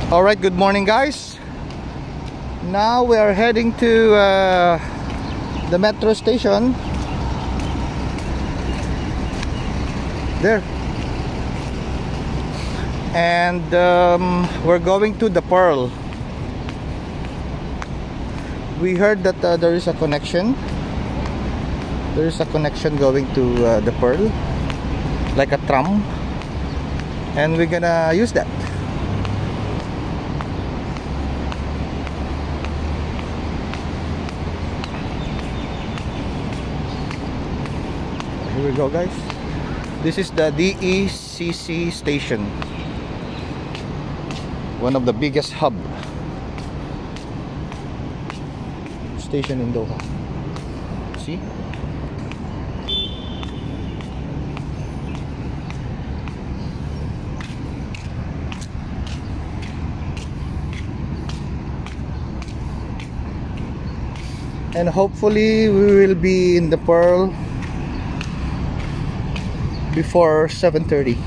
Alright, good morning guys. Now we are heading to the metro station. There. And we're going to the Pearl. We heard that there is a connection. There is a connection going to the Pearl, like a tram, and we're gonna use that. Here we go, guys. This is the DECC station, one of the biggest hub station in Doha. See? And hopefully we will be in the Pearl before 7:30.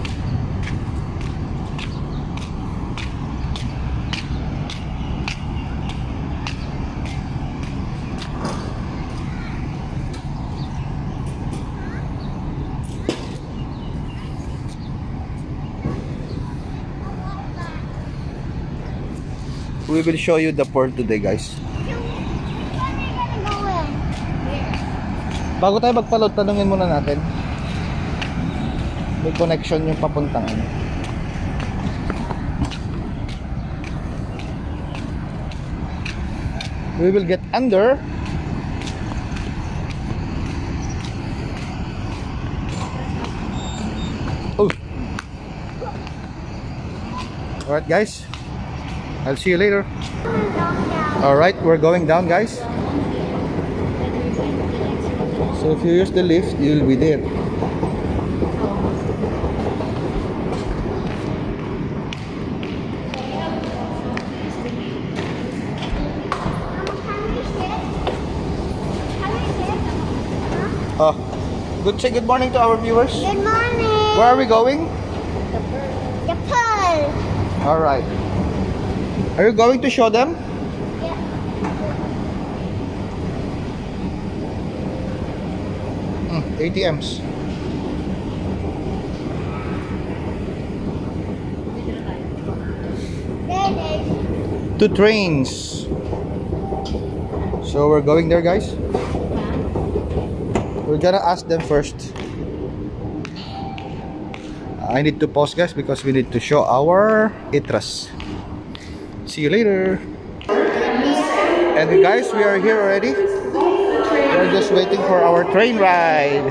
We will show you the Pearl today, guys. Bago tayo magpa-load, tanungin muna natin. May connection yung papuntang ano. We will get under. Oh. Alright guys, I'll see you later. Alright, we're going down, guys. So if you use the lift, you'll be there. Say good morning to our viewers. Good morning. Where are we going? The Pearl. All right. Are you going to show them? Yeah. ATMs. Two trains. So we're going there, guys. We're gonna ask them first. I need to pause, guys, because we need to show our ITRAS. See you later. And guys, we are here already. We're just waiting for our train ride.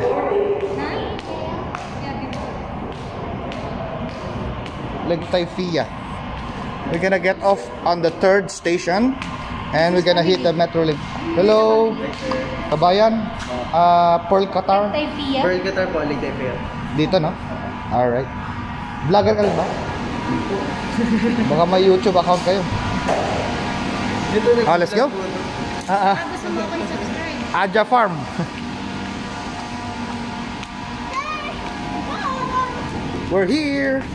Leg Taifia. We're gonna get off on the 3rd station and we're gonna hit the metro link. Hello, kabayan. Pearl Qatar. Pearl Qatar po, Leg Taifia. Dito, no? Alright. Vlogger ka rin ba? Baka may YouTube account kayo. Let's go. Aja Farm. We're here.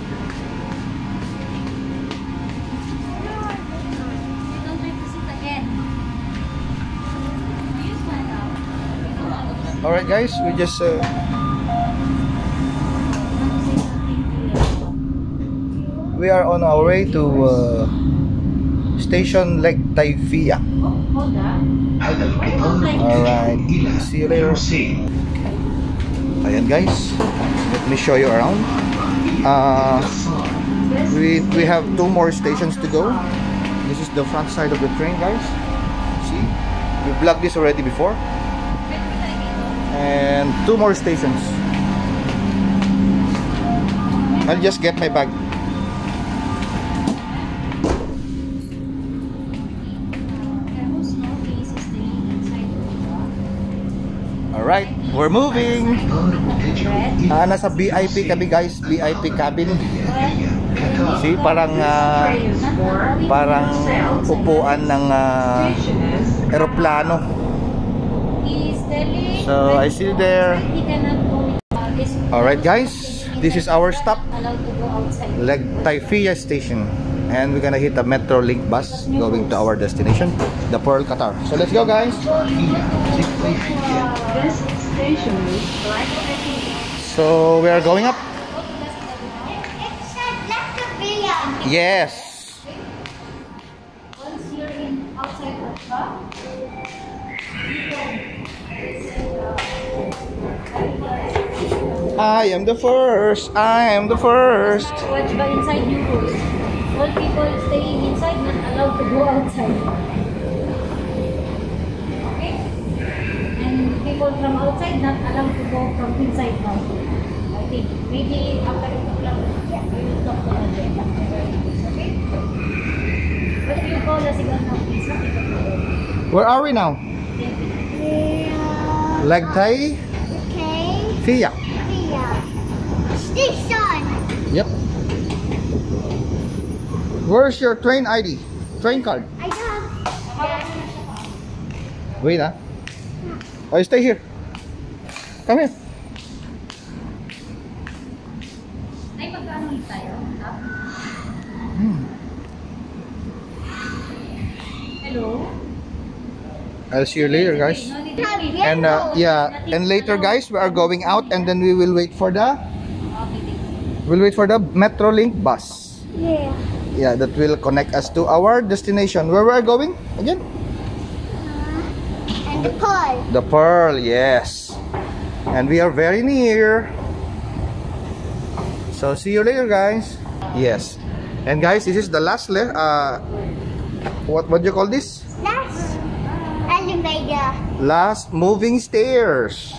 Alright guys, we just we are on our way to station Leg Taifia. Alright, see you later. Ayan guys, let me show you around. We have 2 more stations to go. This is the front side of the train, guys. See, we vlogged this already before. And 2 more stations. I'll just get my bag. Alright, we're moving. Nasa VIP kami, guys. VIP cabin. See, parang upuan ng eroplano. So I see you there. Alright guys, this is our stop, Leg Taifia station. and we're gonna hit a Metro Link bus going to our destination, the Pearl, Qatar. So let's go, guys. So we are going up. Yes. Once you're outside the truck, I am the first. I am the first. Watch ba inside new rules? All people staying inside not allowed to go outside. Okay? And people from outside not allowed to go from inside now. I think maybe after the vlog, we will talk to them after this, okay? But if you call us again now, please not pick up the phone. Where are we now? Leg Thai okay. Fia. Station. Yep. Where's your train ID? Train card? I have. Wait, ah. Oh, stay here. Come here. Ay, magkano ulit tayo? Hello? I'll see you later, guys. No need to speak. And yeah, and later, guys, we are going out, and then we will wait for the Metro Link bus. Yeah. Yeah, that will connect us to our destination. Where we are going again? And the Pearl. The Pearl, yes. And we are very near. So see you later, guys. Yes. And guys, this is the last what do you call this? Last elevator. Last moving stairs.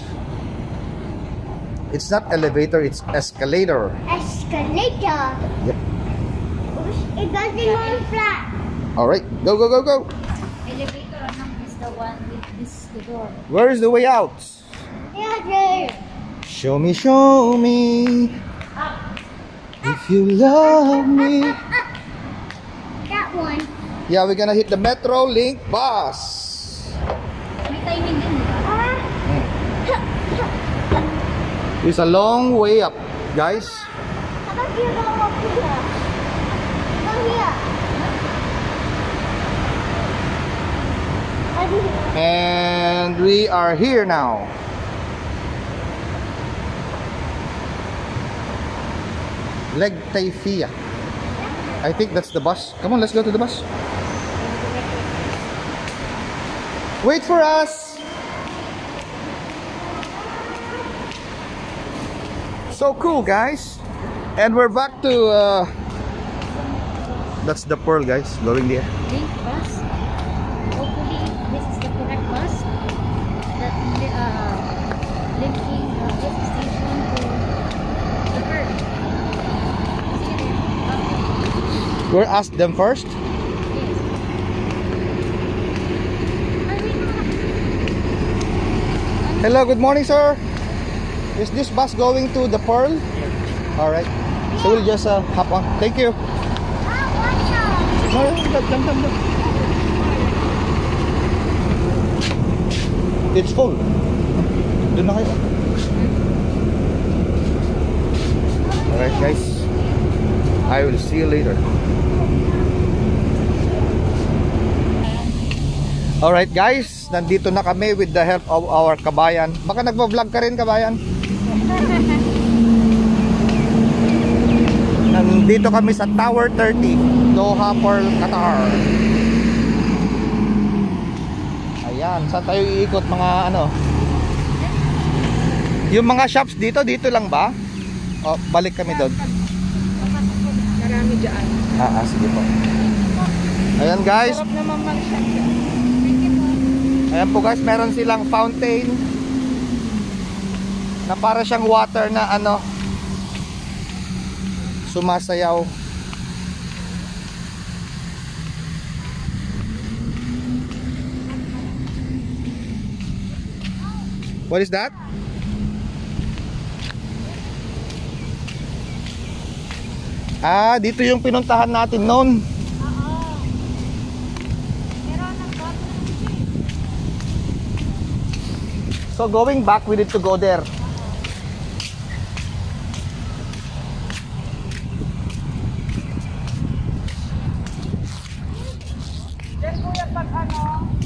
It's not elevator, it's escalator. Escalator. Yep. It doesn't go flat. Alright, go, go, go, go. Elevator is the one with this the door. Where is the way out? Yeah, there. Show me, show me. If you love me. That one. Yeah, we're gonna hit the Metro Link bus. May timing din, di ba? It's a long way up, guys. How about you go up here? Go here. And we are here now. Leg Taifia. I think that's the bus. Come on, let's go to the bus. Wait for us. So cool, guys. And we're back to that's the Pearl, guys, going there. Link bus. Hopefully, this is the correct bus that linking this station to the Pearl. We'll ask them first. Yes. Hello, good morning, sir. Is this bus going to the Pearl? All right. So we'll just hop on. Thank you. No, jump. It's full. Doon na kayo. All right, guys. I will see you later. All right, guys. Nandito na kami with the help of our kabayan. Baka nagpa-vlog ka rin, kabayan. Nandito kami sa Tower 30, Doha, Pearl, Qatar. Ayan, saan tayo iikot mga ano? Yung mga shops dito lang ba? O, balik kami doon. Marami dyan. Sige po. Ayan, guys. Sarap naman mag-shop. Ayan po, guys, meron silang fountain na para siyang water na ano, sumasayaw. What is that? Dito yung pinuntahan natin noon. So going back, we need to go there. pag ano,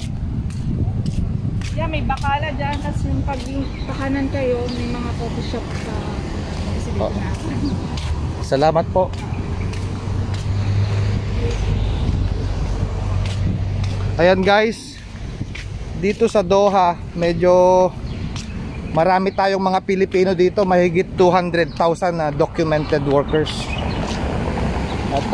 yeah, may bakala dyan. Tapos yung pag yung pakanan kayo, may mga coffee shop sa kasi dito na ako. Salamat po. Ayan guys, dito sa Doha, medyo marami tayong mga Pilipino dito, mahigit 200,000 na documented workers. At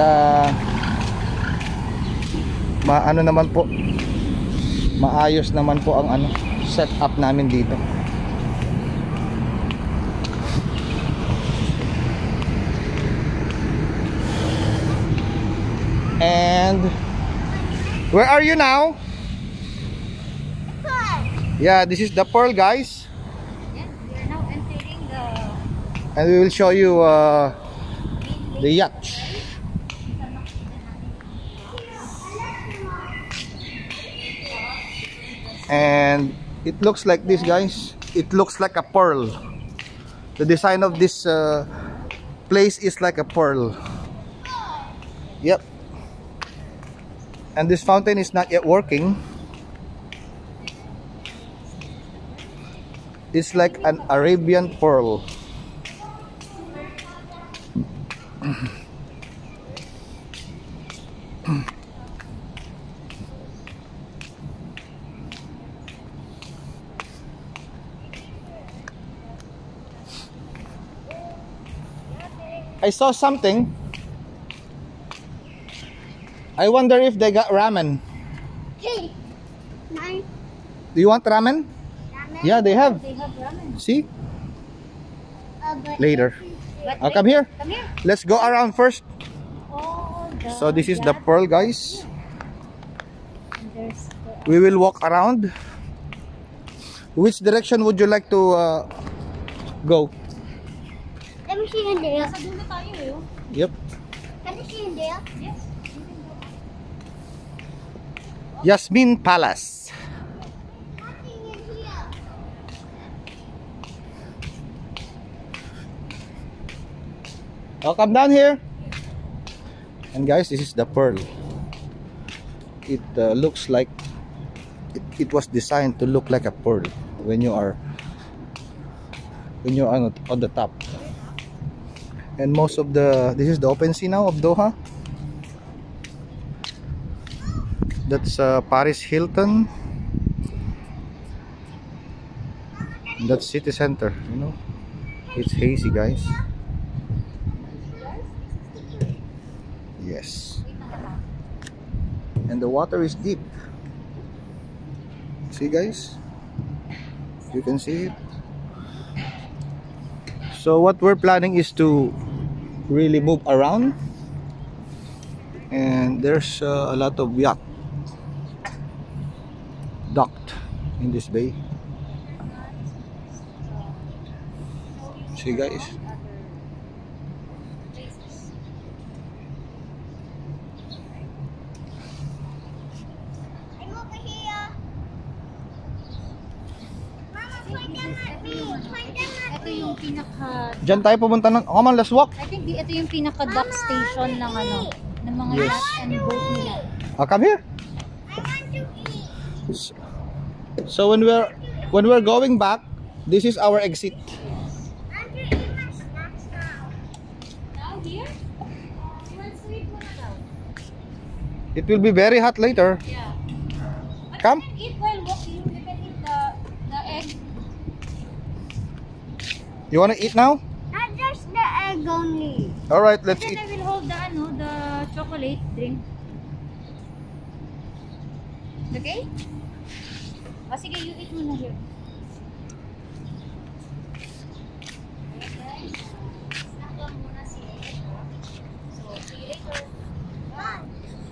ano naman po, maayos naman po ang setup namin dito. And where are you now? Yeah, this is the Pearl, guys. Yeah, we are now entering the And we will show you the yacht. And it looks like this, guys. It looks like a pearl. The design of this place is like a pearl. Yep. And this fountain is not yet working. It's like an Arabian pearl. I saw something. I wonder if they got ramen. Hey, nine. Do you want ramen? Yeah, they have. they have ramen. See? But Later. But Come here. Come here. Let's go around first. Oh, So this is the pearl, guys. There's We will walk around. Which direction would you like to go? let me see in there. Nasa dulo tayo eh. Oh. Yep. Can you see in there? Yes. Yasmin Palace. Nothing in here. Oh, come down here. And guys, this is the pearl. It looks like it was designed to look like a pearl when you're on the top. And most of this is the open sea now of Doha. That's Paris Hilton. That's city center, you know. It's hazy, guys. Yes. And the water is deep. See, guys? You can see it. So what we're planning is to really move around. And there's a lot of yacht docked in this bay. See, guys? I'm over here. Mama, point them at me. Point them at Ito yung pinaka Diyan tayo pumunta ng... Come on, let's walk. I think ito yung pinaka dock station ng ng mga Yes. yacht and boat nila. Come here. I want to eat. So when we're going back, this is our exit. I want to eat my snacks now. Now here? You want sweet muna daw? It will be very hot later. Yeah. But Come. you can eat while walking. You can eat the egg. You wanna eat now? Not just the egg only. All right, let's Then eat. I will hold the chocolate drink. Okay? O sige, you eat muna here. Okay guys, snack lang muna si Ed. So, see you later. Bye!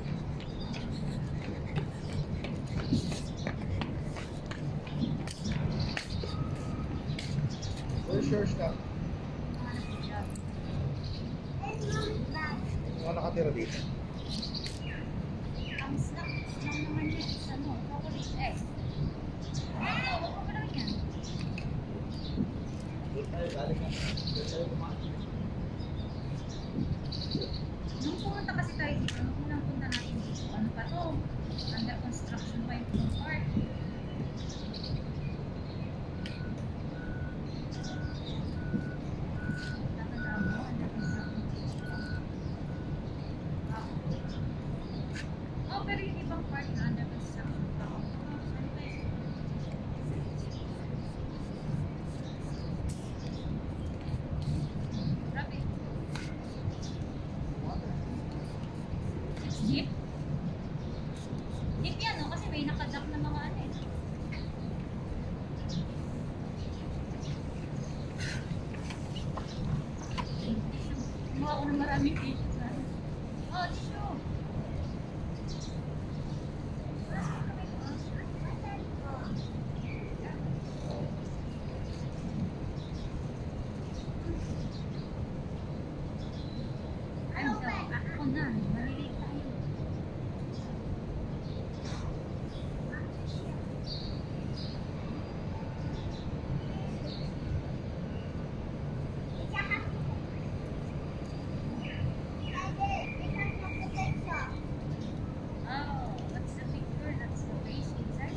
Where's your stuff? Ano nakatira dito? Ang snack lang naman yun is chocolate egg. Wag mo pa naman yan. Nung pumunta kasi tayo dito, nung unang punta natin dito, ano pa to? Under construction pero yung ibang part na under construction pa. Ano ba yun? Grabe. It's deep? Deep yan, no? Kasi may nakadak na mga ano eh. Mga ako na maraming tissues na. Oh, tissue! Ano daw? Ako na. Maliliit tayo. Oh, what's the picture? That's the face inside?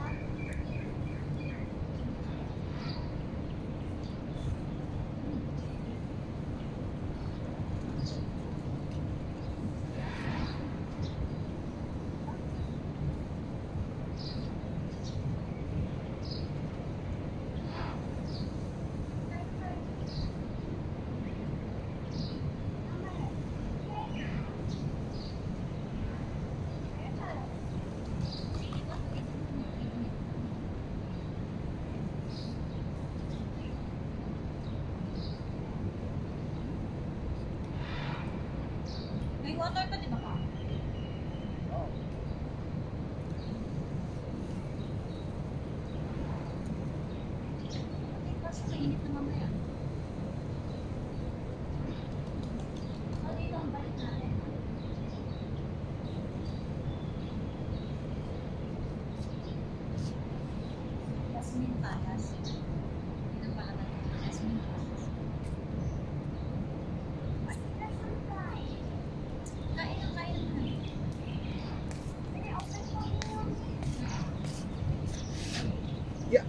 May water pa, di ba ka? Okay, kasi mainit na mamaya. So, dito ang balik natin. Jasmine Palace. Yun ang pala natin. Jasmine Palace. Kain ang kain na. Yeah.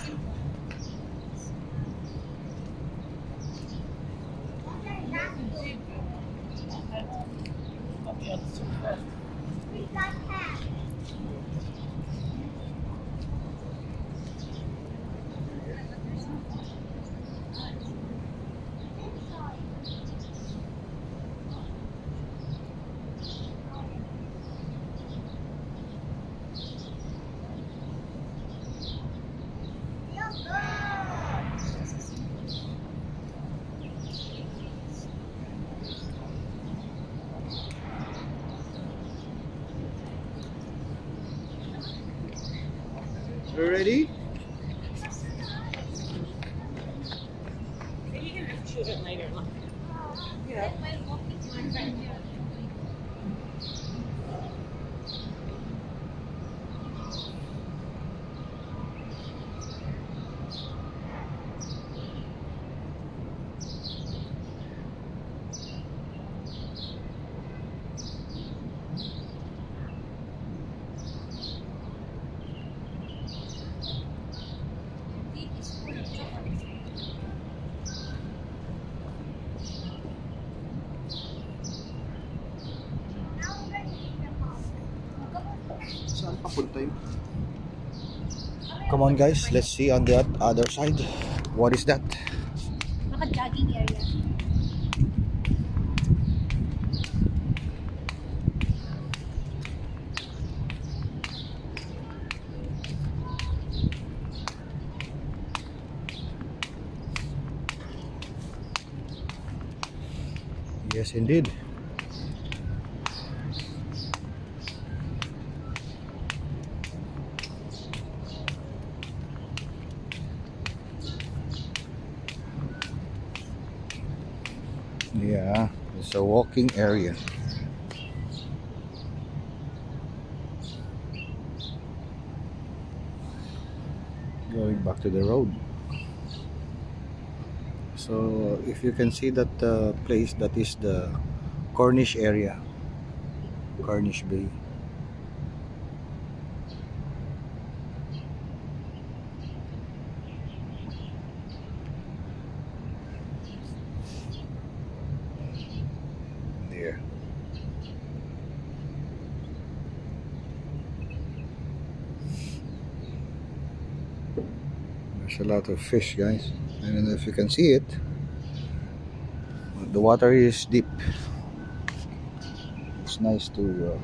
You ready? You can just shoot it later. Look. Yeah. While walking, one right here. It is full of chocolate. Saan papunta yun? Come on guys, let's see on the other side. What is that? Baka jogging area. Yes, indeed. Yeah, it's a walking area. Going back to the road. So if you can see that place, that is the Cornish area, Cornish Bay. There. There's a lot of fish, guys. I don't know if you can see it. The water is deep. It's nice to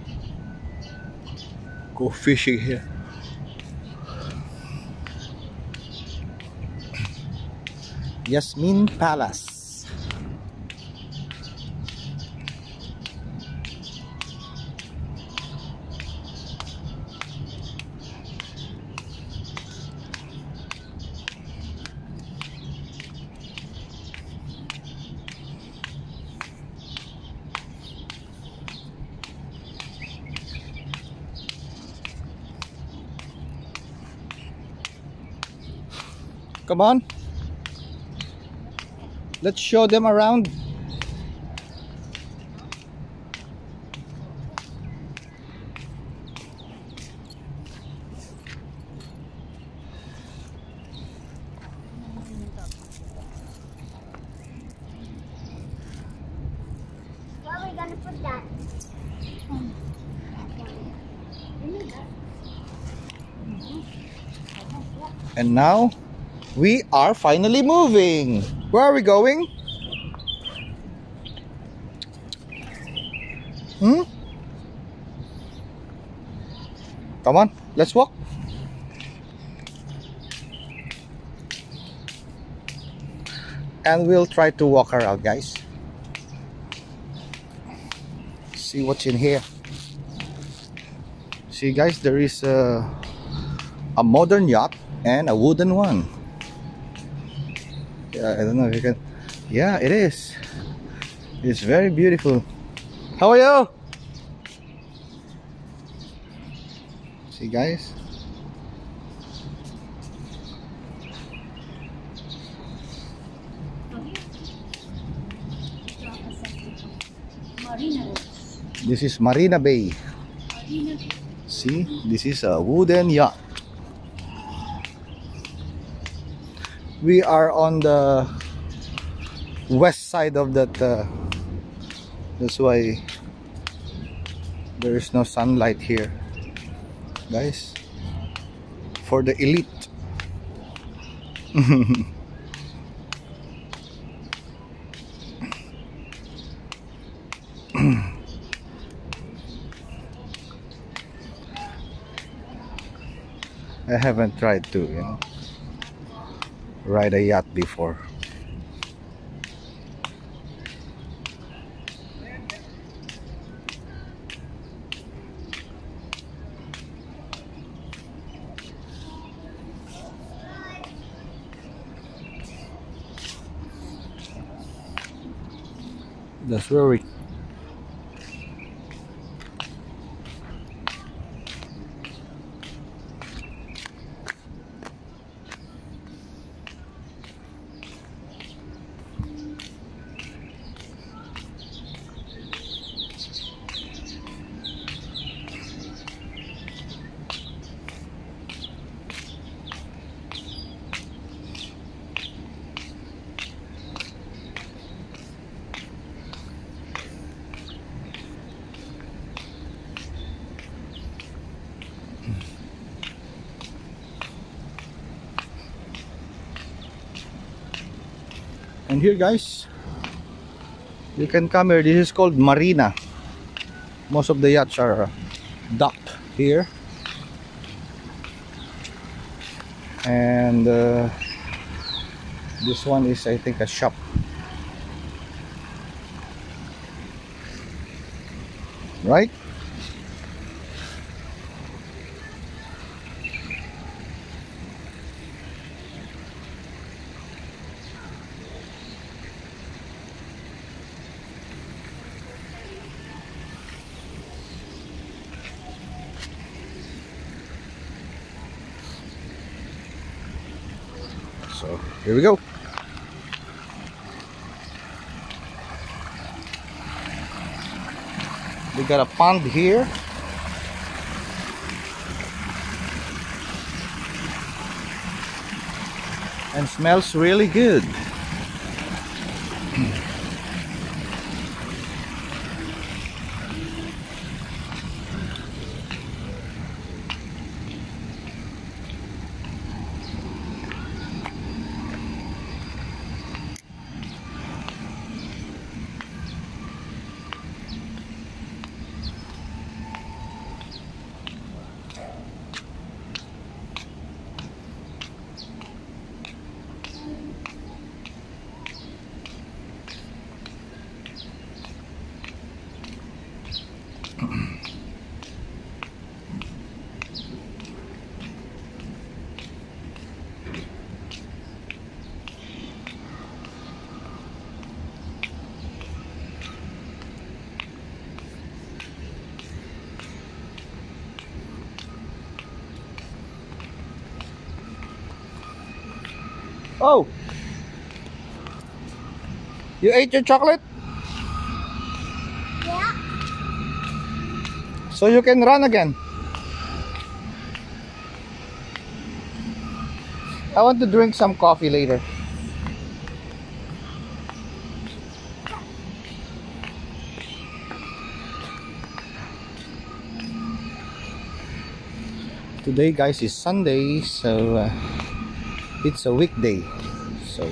go fishing here. Yasmin Palace. Come on. Let's show them around. Where are we gonna put that? And now we are finally moving. Where are we going? Come on, let's walk. And we'll try to walk around, guys. See what's in here. See, guys, there is a modern yacht and a wooden one. Yeah, I don't know if you can. Yeah, it is. It's very beautiful. How are you? See, guys. Marina. This is Marina Bay. Marina. See, this is a wooden yacht. We are on the west side of that. That's why there is no sunlight here, guys. For the elite. I haven't tried to, ride a yacht before. That's where we And here, guys, you can come here. This is called Marina. Most of the yachts are docked here. And this one is, I think, a shop. Right? So here we go. We got a pond here. And smells really good. Oh, you ate your chocolate? Yeah. So you can run again. I want to drink some coffee later. Today, guys, is Sunday, so it's a weekday, so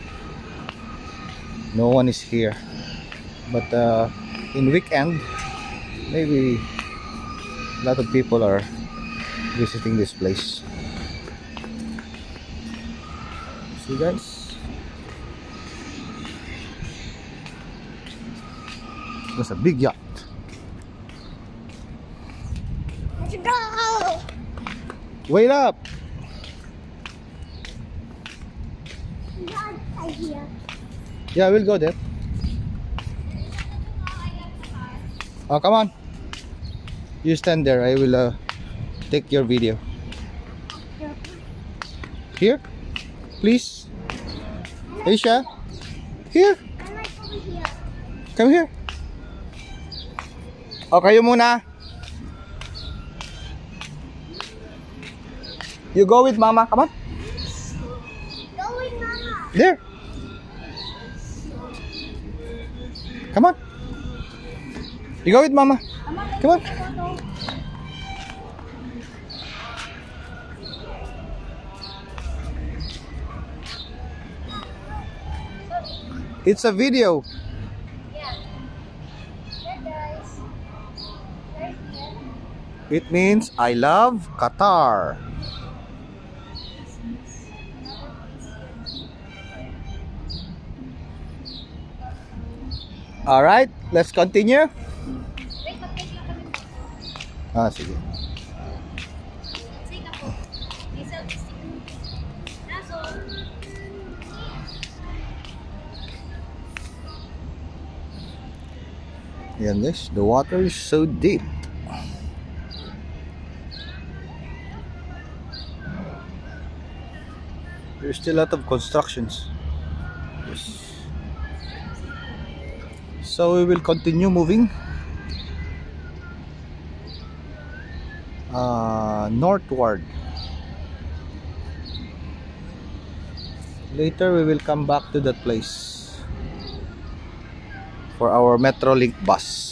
no one is here. But in weekend, maybe a lot of people are visiting this place. See, guys, there's a big yacht. Let's go. Wait up. Not idea. Yeah, we'll go there. Oh, come on. You stand there. I will take your video. Here, please. Aisha, here. I like over here. Come here. O, kayo muna. You go with mama. Come on. Go with Mama. There. Come on. You go with mama. Come on. It's a video. Yeah. Yeah, guys. Right here. It means I love Qatar. All right, let's continue. Wait, mag-take lang kami. Ah, sige. Sige po. May selfie stick. Naso. Yan, guys, the water is so deep. There's still a lot of constructions. Yes. So we will continue moving northward. Later we will come back to that place for our Metrolink bus.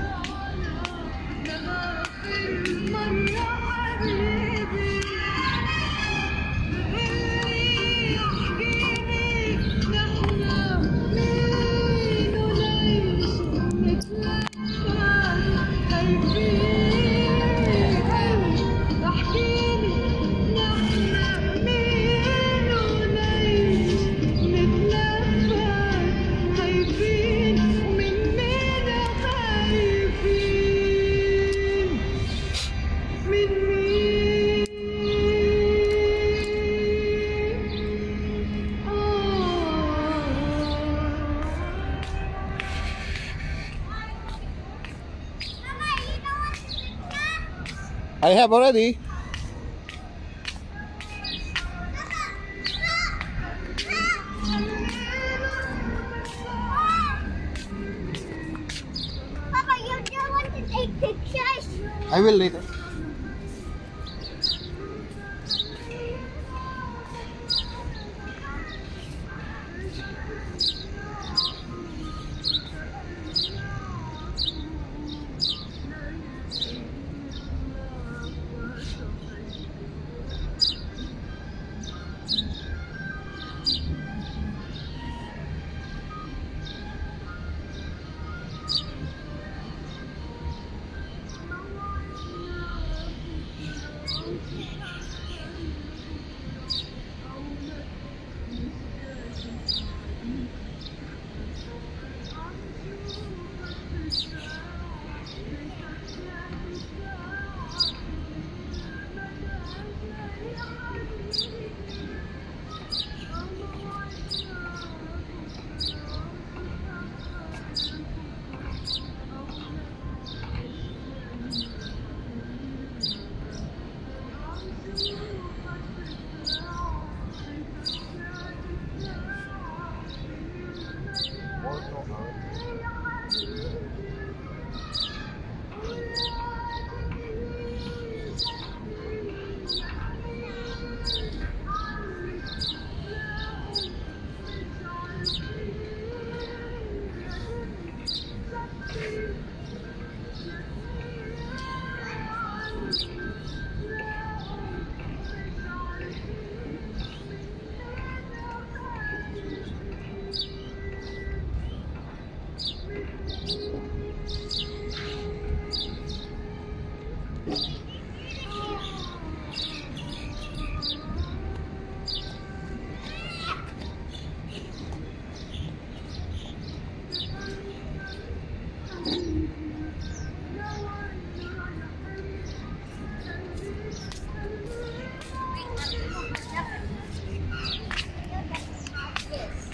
I have already. Papa, you don't want to take pictures? I will later.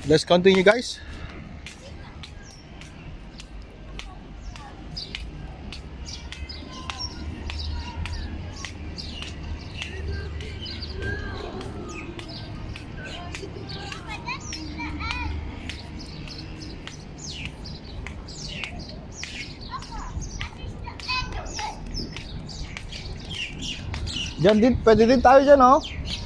Let's continue, guys. Diyan din, pwede din tayo dyan, oh.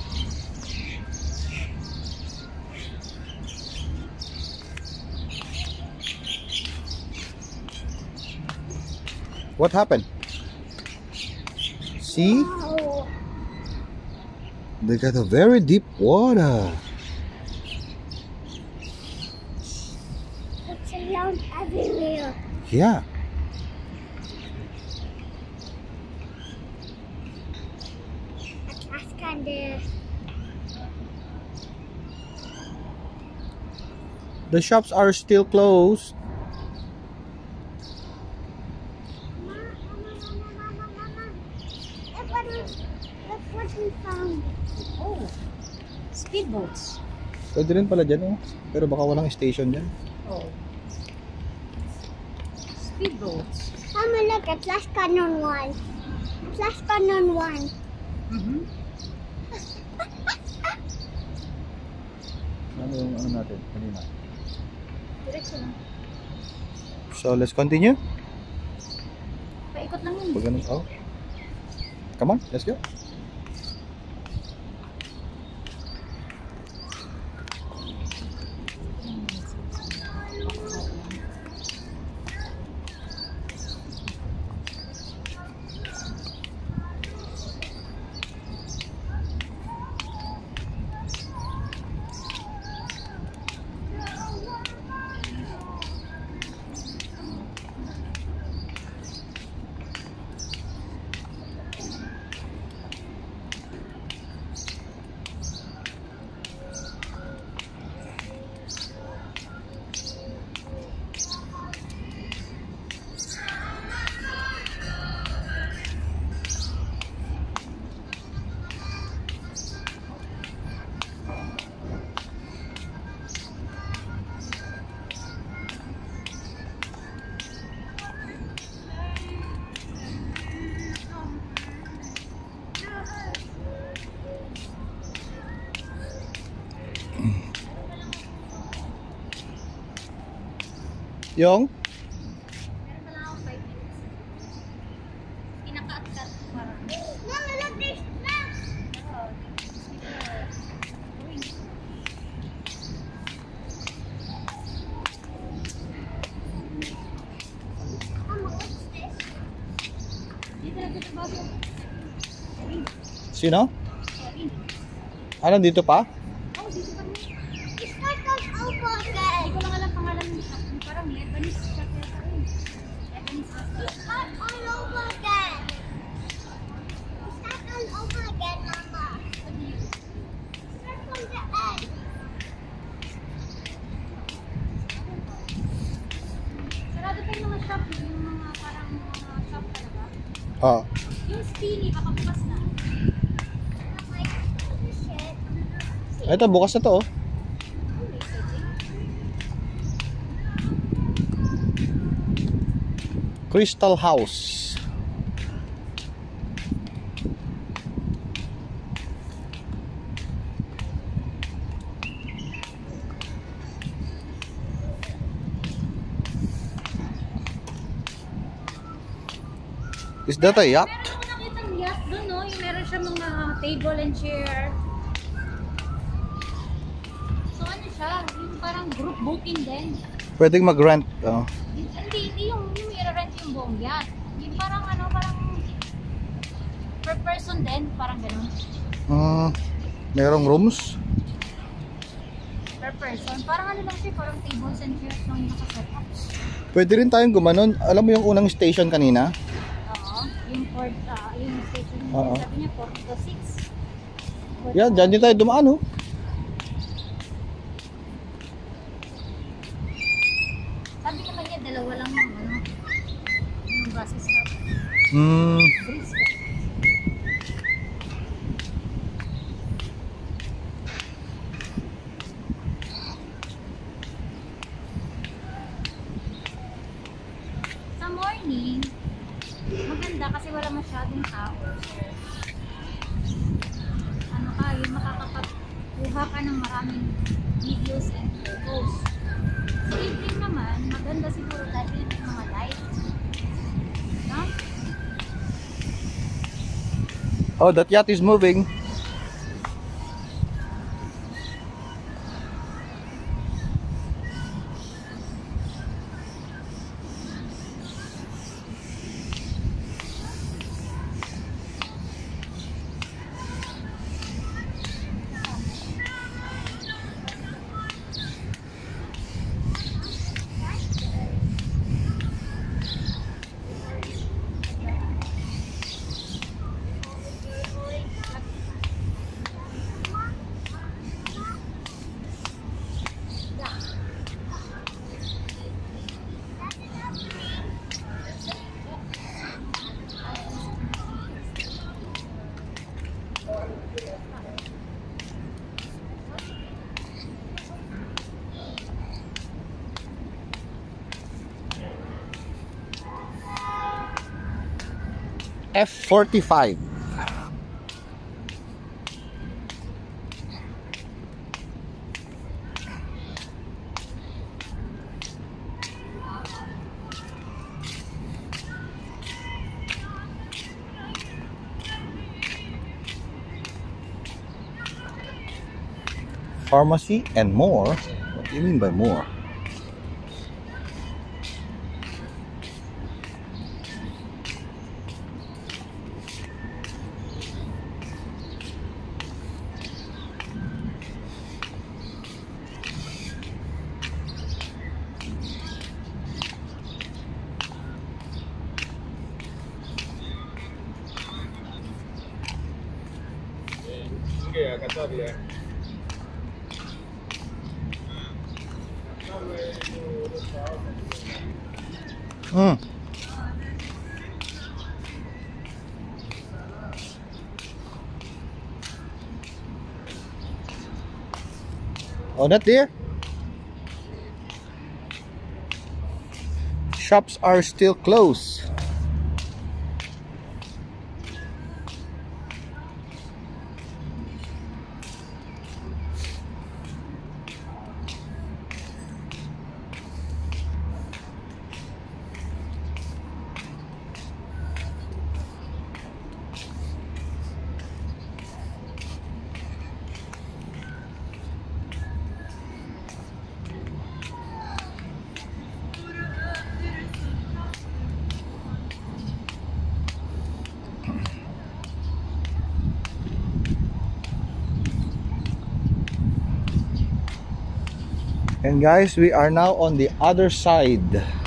What happened? See? Wow. They got a very deep water. It's around everywhere. Yeah. That's kind of. The shops are still closed. Look what we found. Oh, speedboats. Pwede rin pala dyan, oh. Pero baka walang station dyan. Oh, speedboats. Mama, look at Flash Cannon 1. Flash Cannon 1. Ano yung ano natin? Kanina. Diretso lang. So, let's continue. Paikot lang yun. Pag ganun, oh. Come on, let's go. Yung? Meron pa lang ako 5 minutes. Kinaka-at-cut parang. Mama, look, there's snacks! Mama, what's this? Dito na dito bago. Sino? Ah, nandito pa? Oh, dito kami. It's not called Alpha again. Hindi ko lang alam pangalan ng shop. Parang Lebanese shop yata rin. Lebanese restaurant. It's not all over again. It's not all over again, Mama. Start from the end. Sarado pa yung mga shop, yung mga parang mga shop talaga. Ah. Yung spinny, baka bukas na. Ito, bukas na to, oh. Crystal House. Is that a yacht? Meron ko nakitang yacht doon, no? Yung meron siya mga table and chair. So ano siya? Yung parang group booking din. Pwedeng mag-rent. Oh. Hindi yung i-rent yung buong yacht. Yung parang ano, parang per person din, parang gano'n. Merong rooms. Per person. Parang ano lang siya, parang tables and chairs lang yung nakaset up. Pwede rin tayong gumanon. Alam mo yung unang station kanina? Oo. Yung port, yung station, Oo. sabi niya 4 to 6. Yan, dyan din tayo dumaan, oh. Sabi naman niya, dalawa lang yung ano, yung bus stop. Bridge ka. maganda kasi wala masyadong tao. Ano ka, yung makakapagkuha ka ng maraming videos and photos. Sa evening naman, maganda siguro dahil yung mga lights. No? Oh, that yacht is moving. F45. Pharmacy and more. What do you mean by more? Hmm. Oh, not there. Shops are still closed. And guys, we are now on the other side.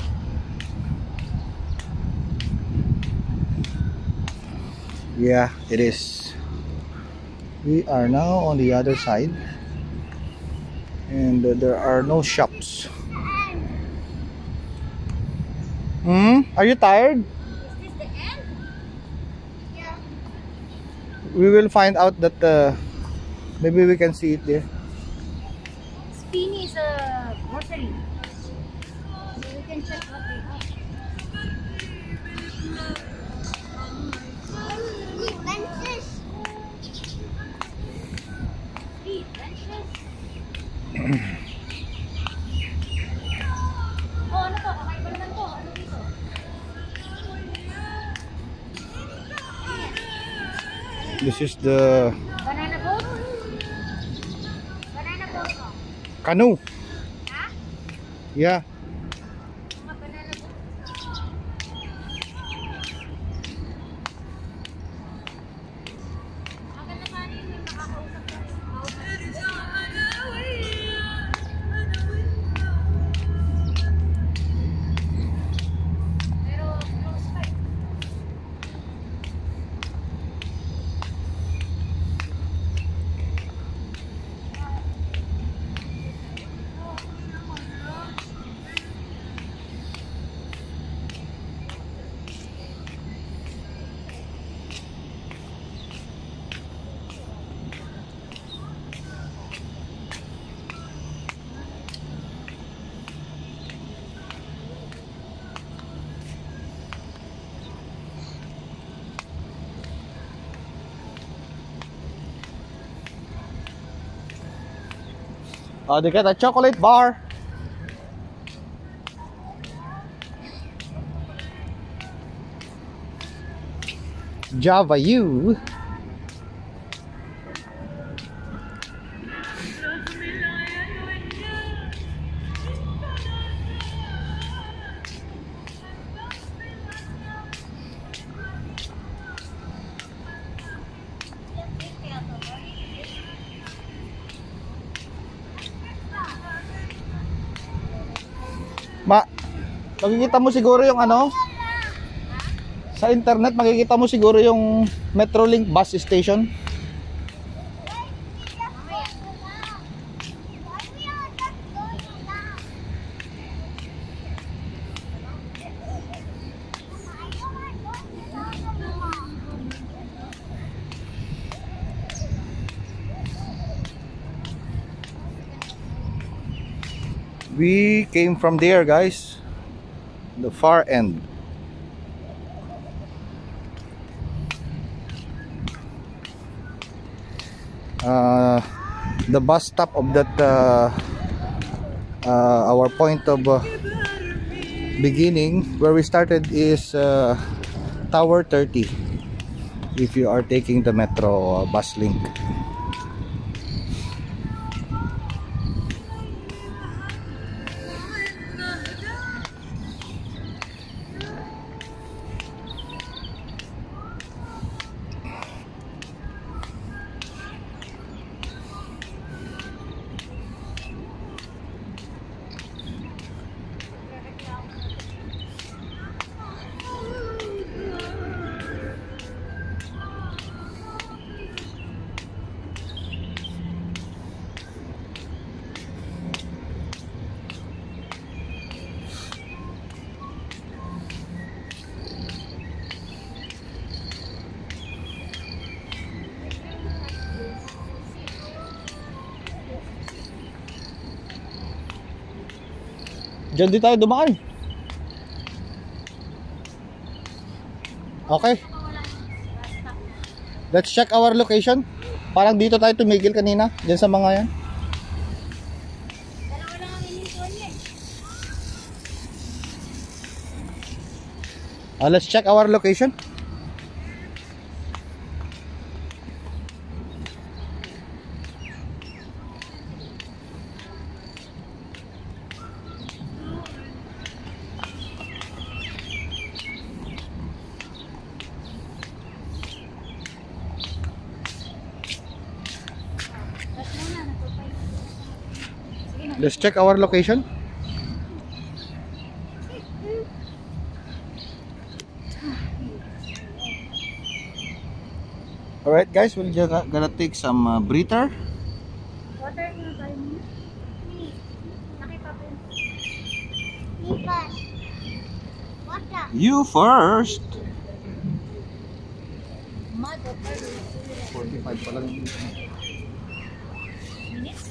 Yeah, it is. We are now on the other side. And there are no shops. Are you tired? Is this the end? Yeah. We will find out that maybe we can see it there. Spini is a grocery. So we can check what they have. Benches. Benches. Oh, ano to? Kakaiba naman to. Ano dito? This is the Banana boat? Banana boat mo? canoe. Ha? Yeah. Mga banana boat? Ang ganda pa rin yung makakausap ka rin. Pero close pa eh. Oh, they get a chocolate bar. Java U. Makikita mo siguro yung ano sa internet, makikita mo siguro yung Metrolink bus station. We came from there, guys, the far end. The bus stop of that our point of beginning where we started is Tower 30 if you are taking the metro bus link. Diyan di tayo dumaan. Okay. Let's check our location. Parang dito tayo tumigil kanina. Diyan sa mga yan. Let's check our location. Let's check our location. Alright guys, we're just gonna take some breather. Water na tayo niya. Nakipapin. Water. You first. Mud or 45 pa lang. minutes?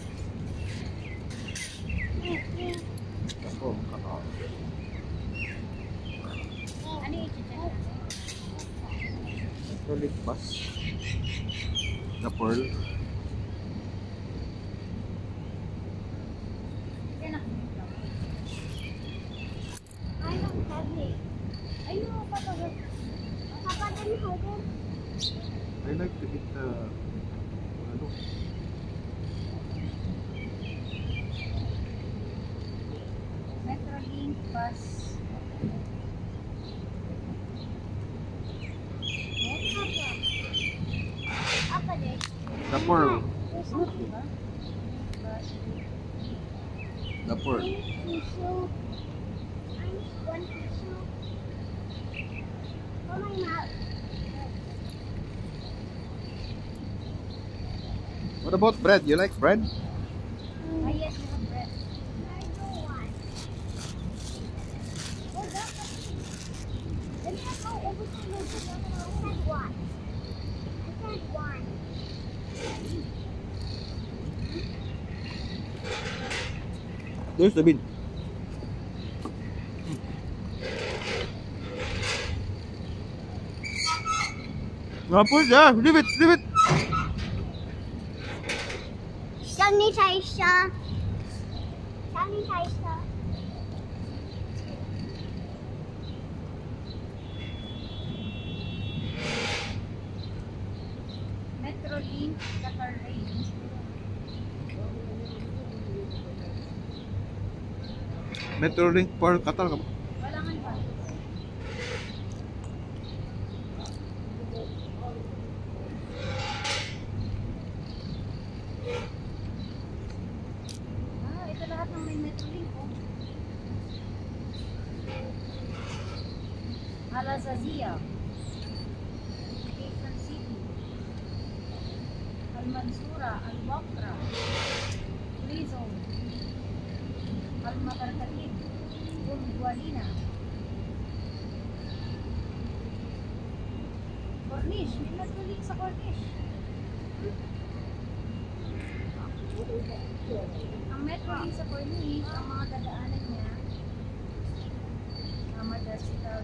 Ako, qatar. Ano yung chicha? Metrolink bus. The Pearl. Yan ako. Ayaw, sabi. Ayaw, papagal. Papagal mo ko. I like to eat ano? Metrolink bus. Apa deh? The Pearl. Diba? The Pearl. What about bread? You like bread? Ah, yes, we have bread. There's the bin. No, put there. Leave it. Leave it. Sanitation. Metrolink, Qatar Range. Metrolink for Qatar ka ba? Wala nga ba? Ito lahat ng may Metrolink oh. Al-Azazia, Quezon City, Al-Mansura, Al-Waqra, Quezon, Al-Matarkatib, Gualina, Cornish, may Metrolink sa Cornish. Ang Metrolink sa Cornish, ang mga dadaanan niya, Hospital,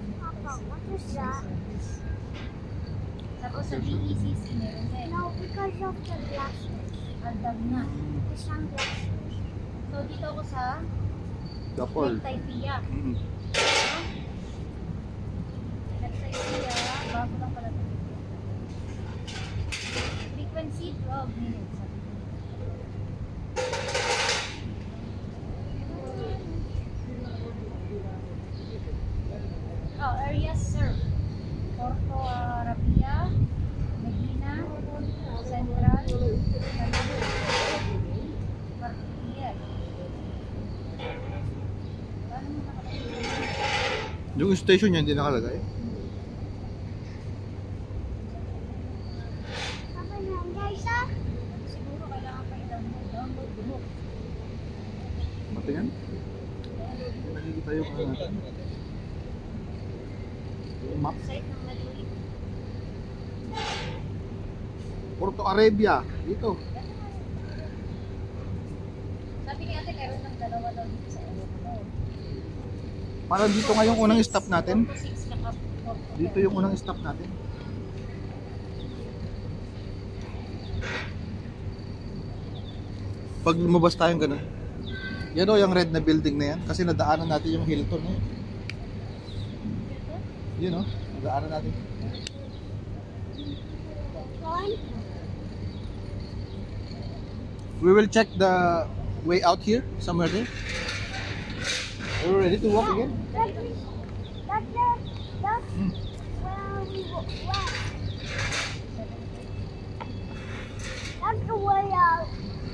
tapos sa DECC meron din. No, because of the glasses. Aldagna. The sunglasses. So dito ako sa Dapol. Taipia. Taipia, bago lang pala ito. Frequency 12 minutes. Oh, areas served. Porto Arabia, Medina, Central, Martirier. Yung station niya hindi nakalagay. Siguro kailangan pa i-download mo. Matingin. Nakikita yung ano natin. Yung map. Site ng Metrolink. Porto Arabia. Dito. Sabi ni ate, meron ng dalawa daw dito sa Europe. Parang dito nga yung unang stop natin. 4 to 6 na ka. Dito yung unang stop natin. Pag lumabas tayong ganun. Yan o, yung red na building na yan. Kasi nadaanan natin yung Hilton. Eh. Yun o, nadaanan natin. We will check the way out here, somewhere there. Are you ready to walk again? That's where we went. That's the way out.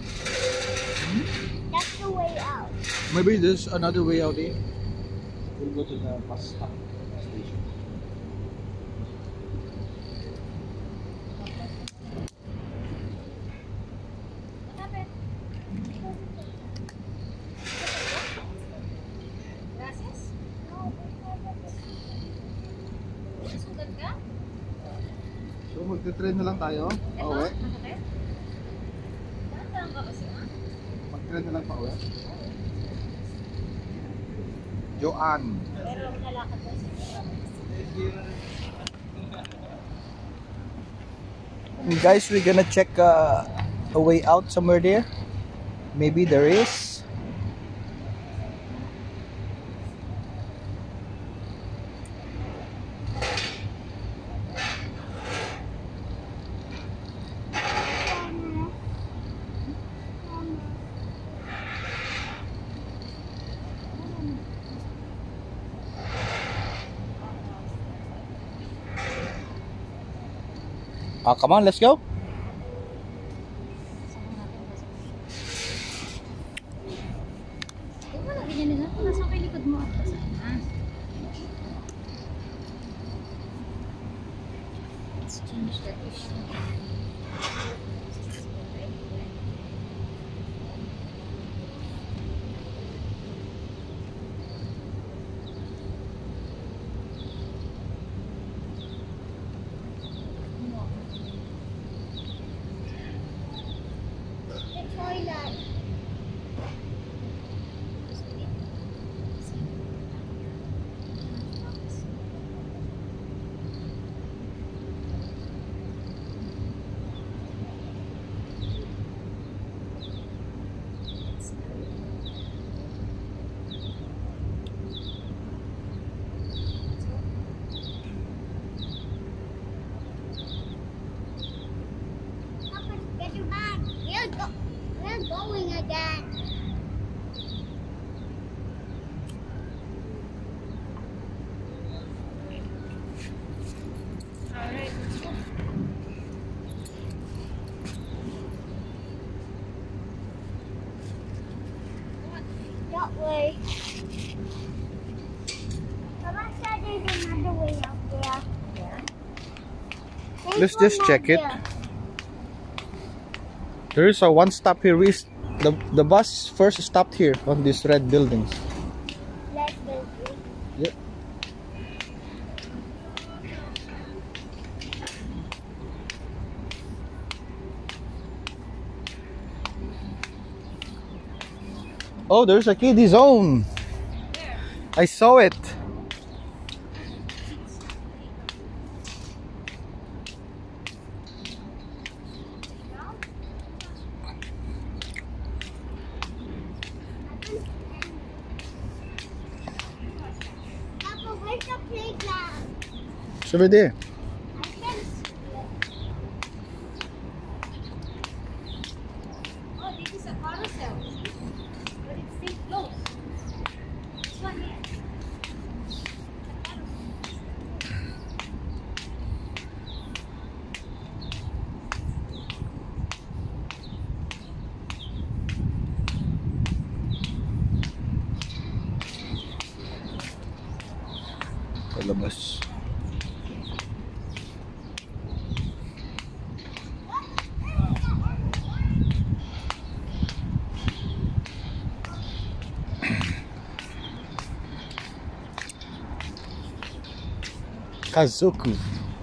That's the way out. Maybe there's another way out there. We'll go to the bus stop station. Gracias. Susugat ka? So magte-train na lang tayo. Ito? Pauwi. Nakatid? Dahan-dahan ka kasi ah. Mag-train na lang pauwi. Joanne. Pero nalakad ko siya. And guys, we're gonna check a way out somewhere there. Maybe there is. Come on, let's go. Di ba lagi niya nila? Nasa kay likod mo ako sa let's change that issue. Toilet. Alright, let's go. That way. Mama said there's another way out there. Yeah. There's Let's one just out check it. there. There is a one stop here. The bus first stopped here on these red buildings. Let's go. Yep. Oh, there's a kiddie zone. I saw it. Papa, where's the playground? It's over there. I can see it. Oh, this is a carousel. But it's still closed. This one here. Palabas. Kazoku.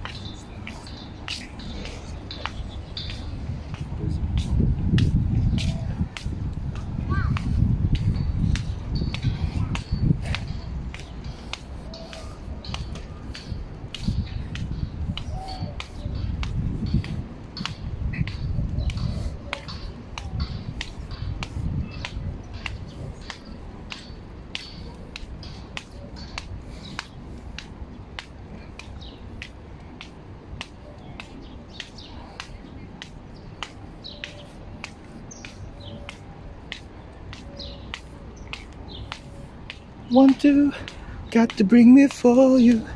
Want to, got to bring me for you.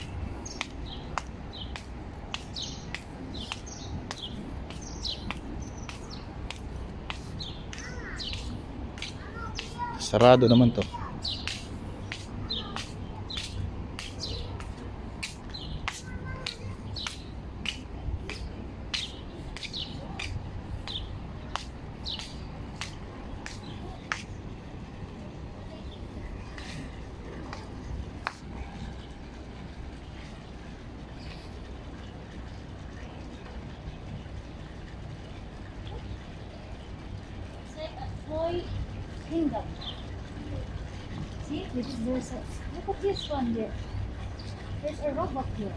Sarado naman to. It's like a toy kingdom. See, there's a, look at this one there. There's a robot here.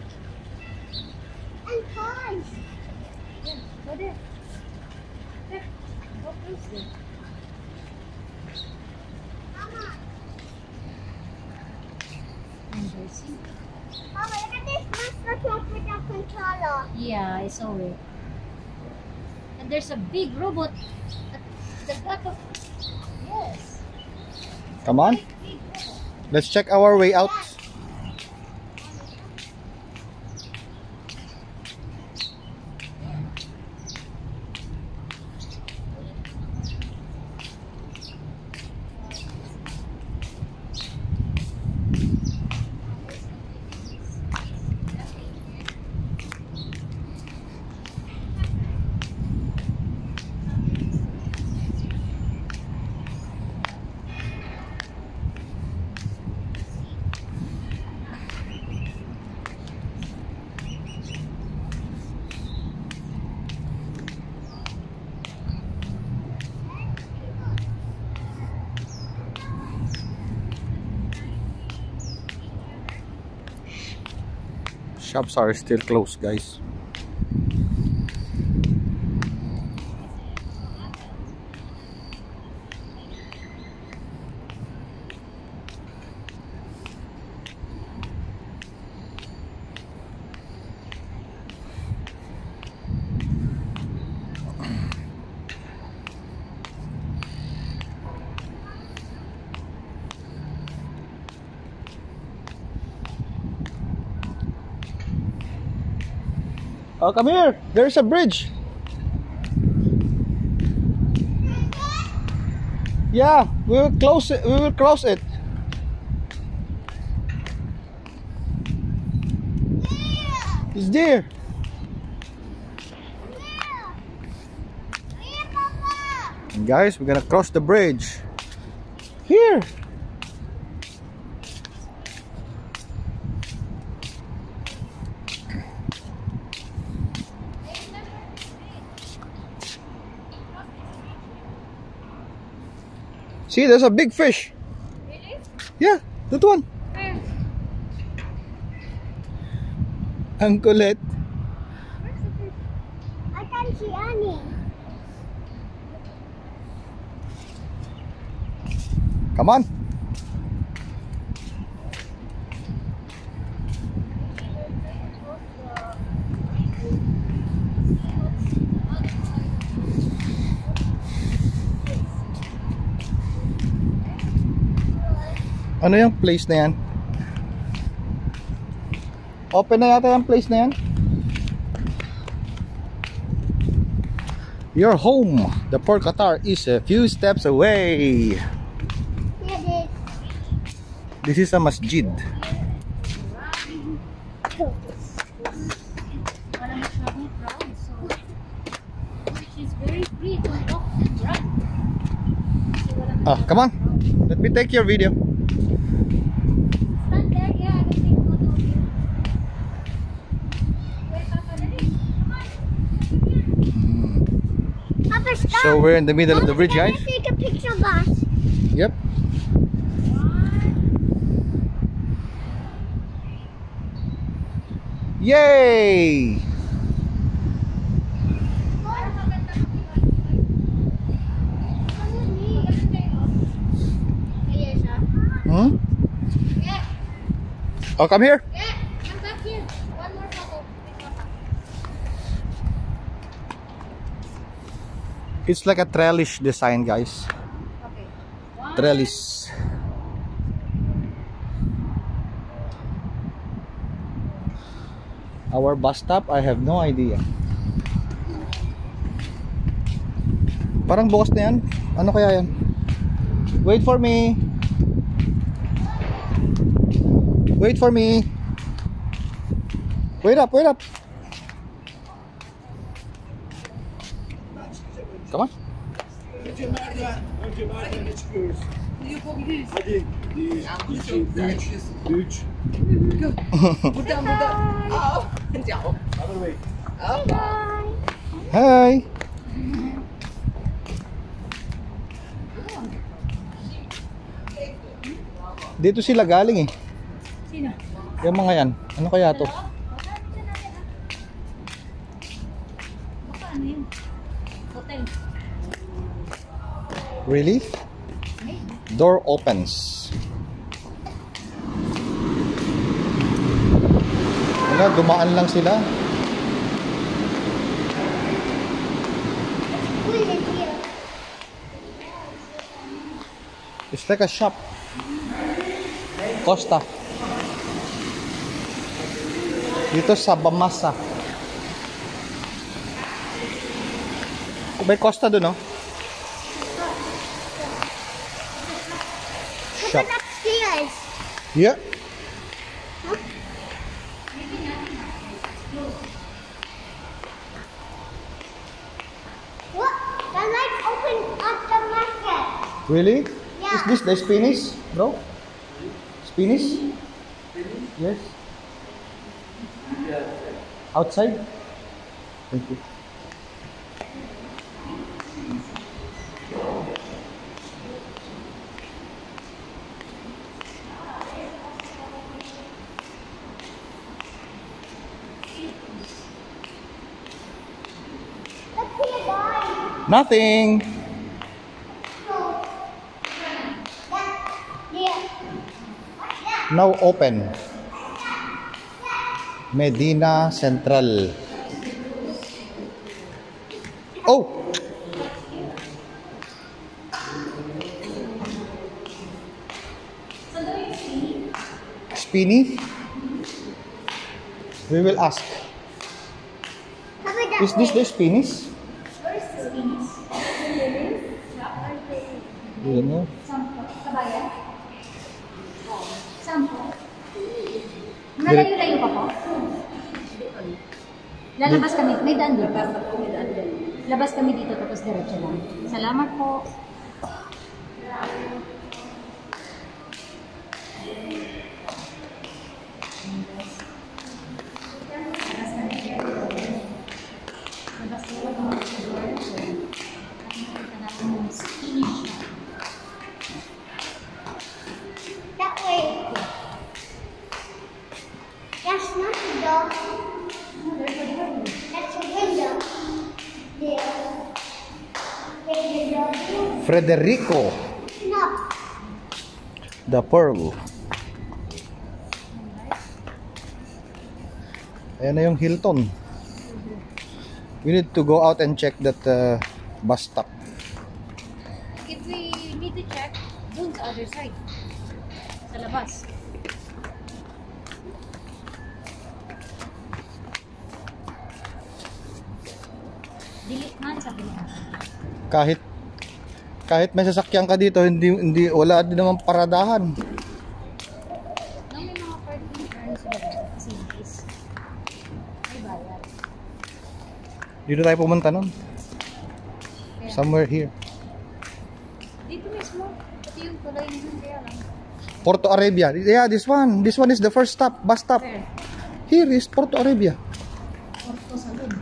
And toys. Yeah, go there. There. Go close there. Mama, And there's see. Mama, look at this monster truck with a controller. Yeah, I saw it. And there's a big robot at the back of. Yes. Come on, Big robot. let's check our way out. Shops are still closed, guys. Oh, come here. There's a bridge. Yeah, we will close it. We will cross it. It's there. And guys, we're gonna cross the bridge. Here. See, there's a big fish. Really? Yeah, that one. Where? Ang kulit. Where's the fish? I can't see any. Come on. Ano yung place na yan? Open na yata yung place na yan. Your home, the Port Qatar, is a few steps away. Here it This is a masjid. is. Wala masyadong crowd, so she's very free to walk and run. Kasi walang Oh, come on. Let me take your video. stand there, yeah, I can take photo of you. Wait, Papa, dali. Come on. Papa, stop. So we're in the middle of the bridge, Can guys. I take a picture of us? Yep. Yay! Yes, Hmm? Yeah, Oh, come here. yeah, come back here. One more photo. It's like a trellis design, guys. Okay. One. Trellis. Our bus stop, I have no idea. Parang bukas na yan. Ano kaya yan? Wait for me. Wait for me. Wait up, wait up. Come on. Hi. Dito sila galing eh. Sino? Yung mga yan. Ano kaya to? Baka ano yun? Hotel. Really? Door opens. Wala, dumaan lang sila. Who is here? It's like a shop. Costa. Dito sa Bamasa. May Costa doon, no? Shop. Look upstairs. Yeah. What? The lights open up the market. Really? Yeah. Is this the Spanish, bro? Spanish? Yes. Outside? Thank you. Let's see a guy. Nothing. Yeah. Now open. Medina Central. Oh! Spinny? We will ask. Is this the Spanish? Where is the Spanish? You know? Sampo. Kabayan? Sampo. Malayo-layo pa po? Lalabas kami. May daan doon. Labas kami dito tapos diretso lang. Salamat po. That way. That's not the door. That's a window. There. There's the door. Federico, No. the Pearl. Ayan na yung Hilton. We need to go out and check that bus stop. If we need to check, dun sa other side. Sa labas. Delete man, sabi niya. Kahit may sasakyan ka dito, hindi wala din naman paradahan. No, may mga parking turns ba? Facilities. May bayad. Dito tayo pumunta nun. Somewhere here. Dito mismo. Ito yung tulay nyo. Kaya lang. Porto Arabia. Yeah, this one. This one is the first stop, bus stop. Where? Here is Porto Arabia. Porto Salud.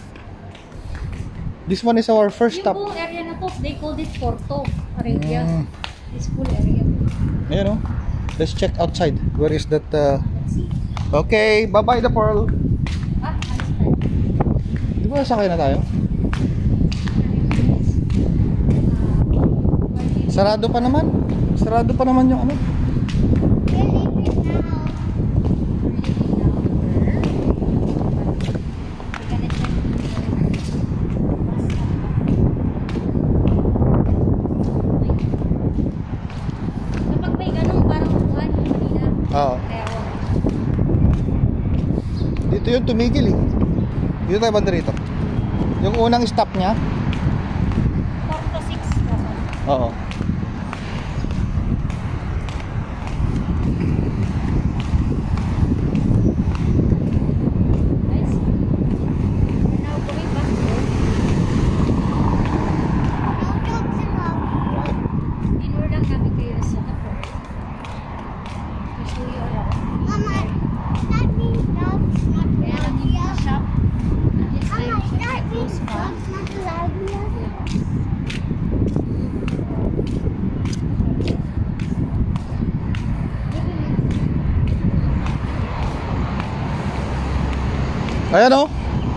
This one is our first Yung stop. buong area na to, they called it Porto Arabia. Mm. This full area. You know, let's check outside. Where is that? Let's see. Okay, bye-bye the Pearl. Ah, alis tayo. Di ba sakay na tayo? Sarado pa naman. Sarado pa naman yung ano. We're leaving now. Kapag may ganun, parang upuan, kanina. Oo. Kaya ako. Dito yung tumigil eh. Dito tayo banda rito. Yung unang stop niya. Porto 6 dapat. Oo. Guys. We're now going back home. No dogs allowed. Dinner lang kami kayo sa Qatar. To show you around. Mama, that means dogs not Kaya lang allowed yung here. shop. This Mama, time, that syempre, means close pa. dogs not allowed here. Ayan o.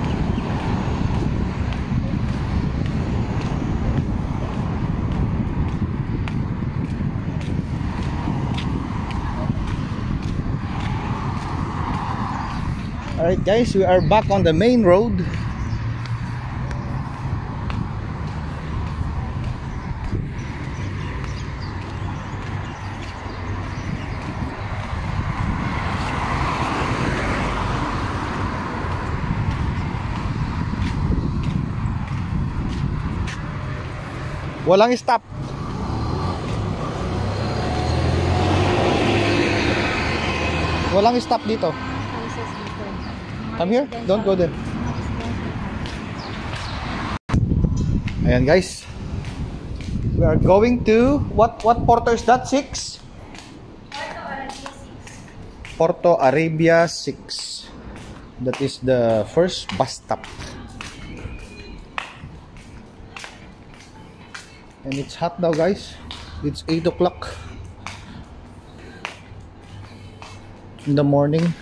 Alright guys, we are back on the main road. Walang stop. Walang stop dito. Houses dito. Come here. Don't go there. Ayan guys. We are going to what porto is that? 6? Porto Arabia 6. That is the first bus stop. And it's hot now guys. It's 8 o'clock in the morning.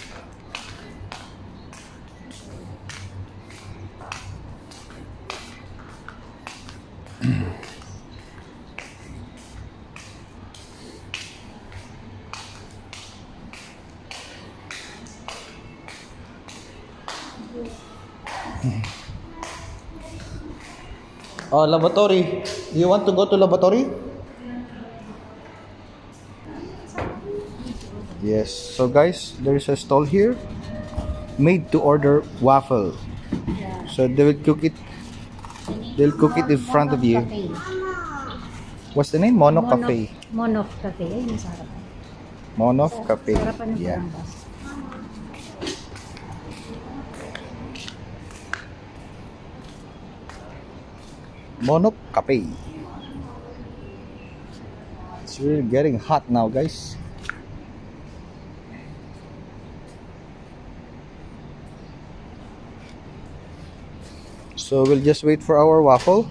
Oh, lavatory. Do you want to go to lavatory? Yes. So guys, there is a stall here. Made to order waffle. So they will cook it. They'll cook it in front of you. Cafe. What's the name? Mono Cafe. Monof Cafe. Ayun, sa harapan. Monof Cafe. Sa harapan ng Yeah. Barangay. Mono Cafe. It's really getting hot now, guys. So we'll just wait for our waffle.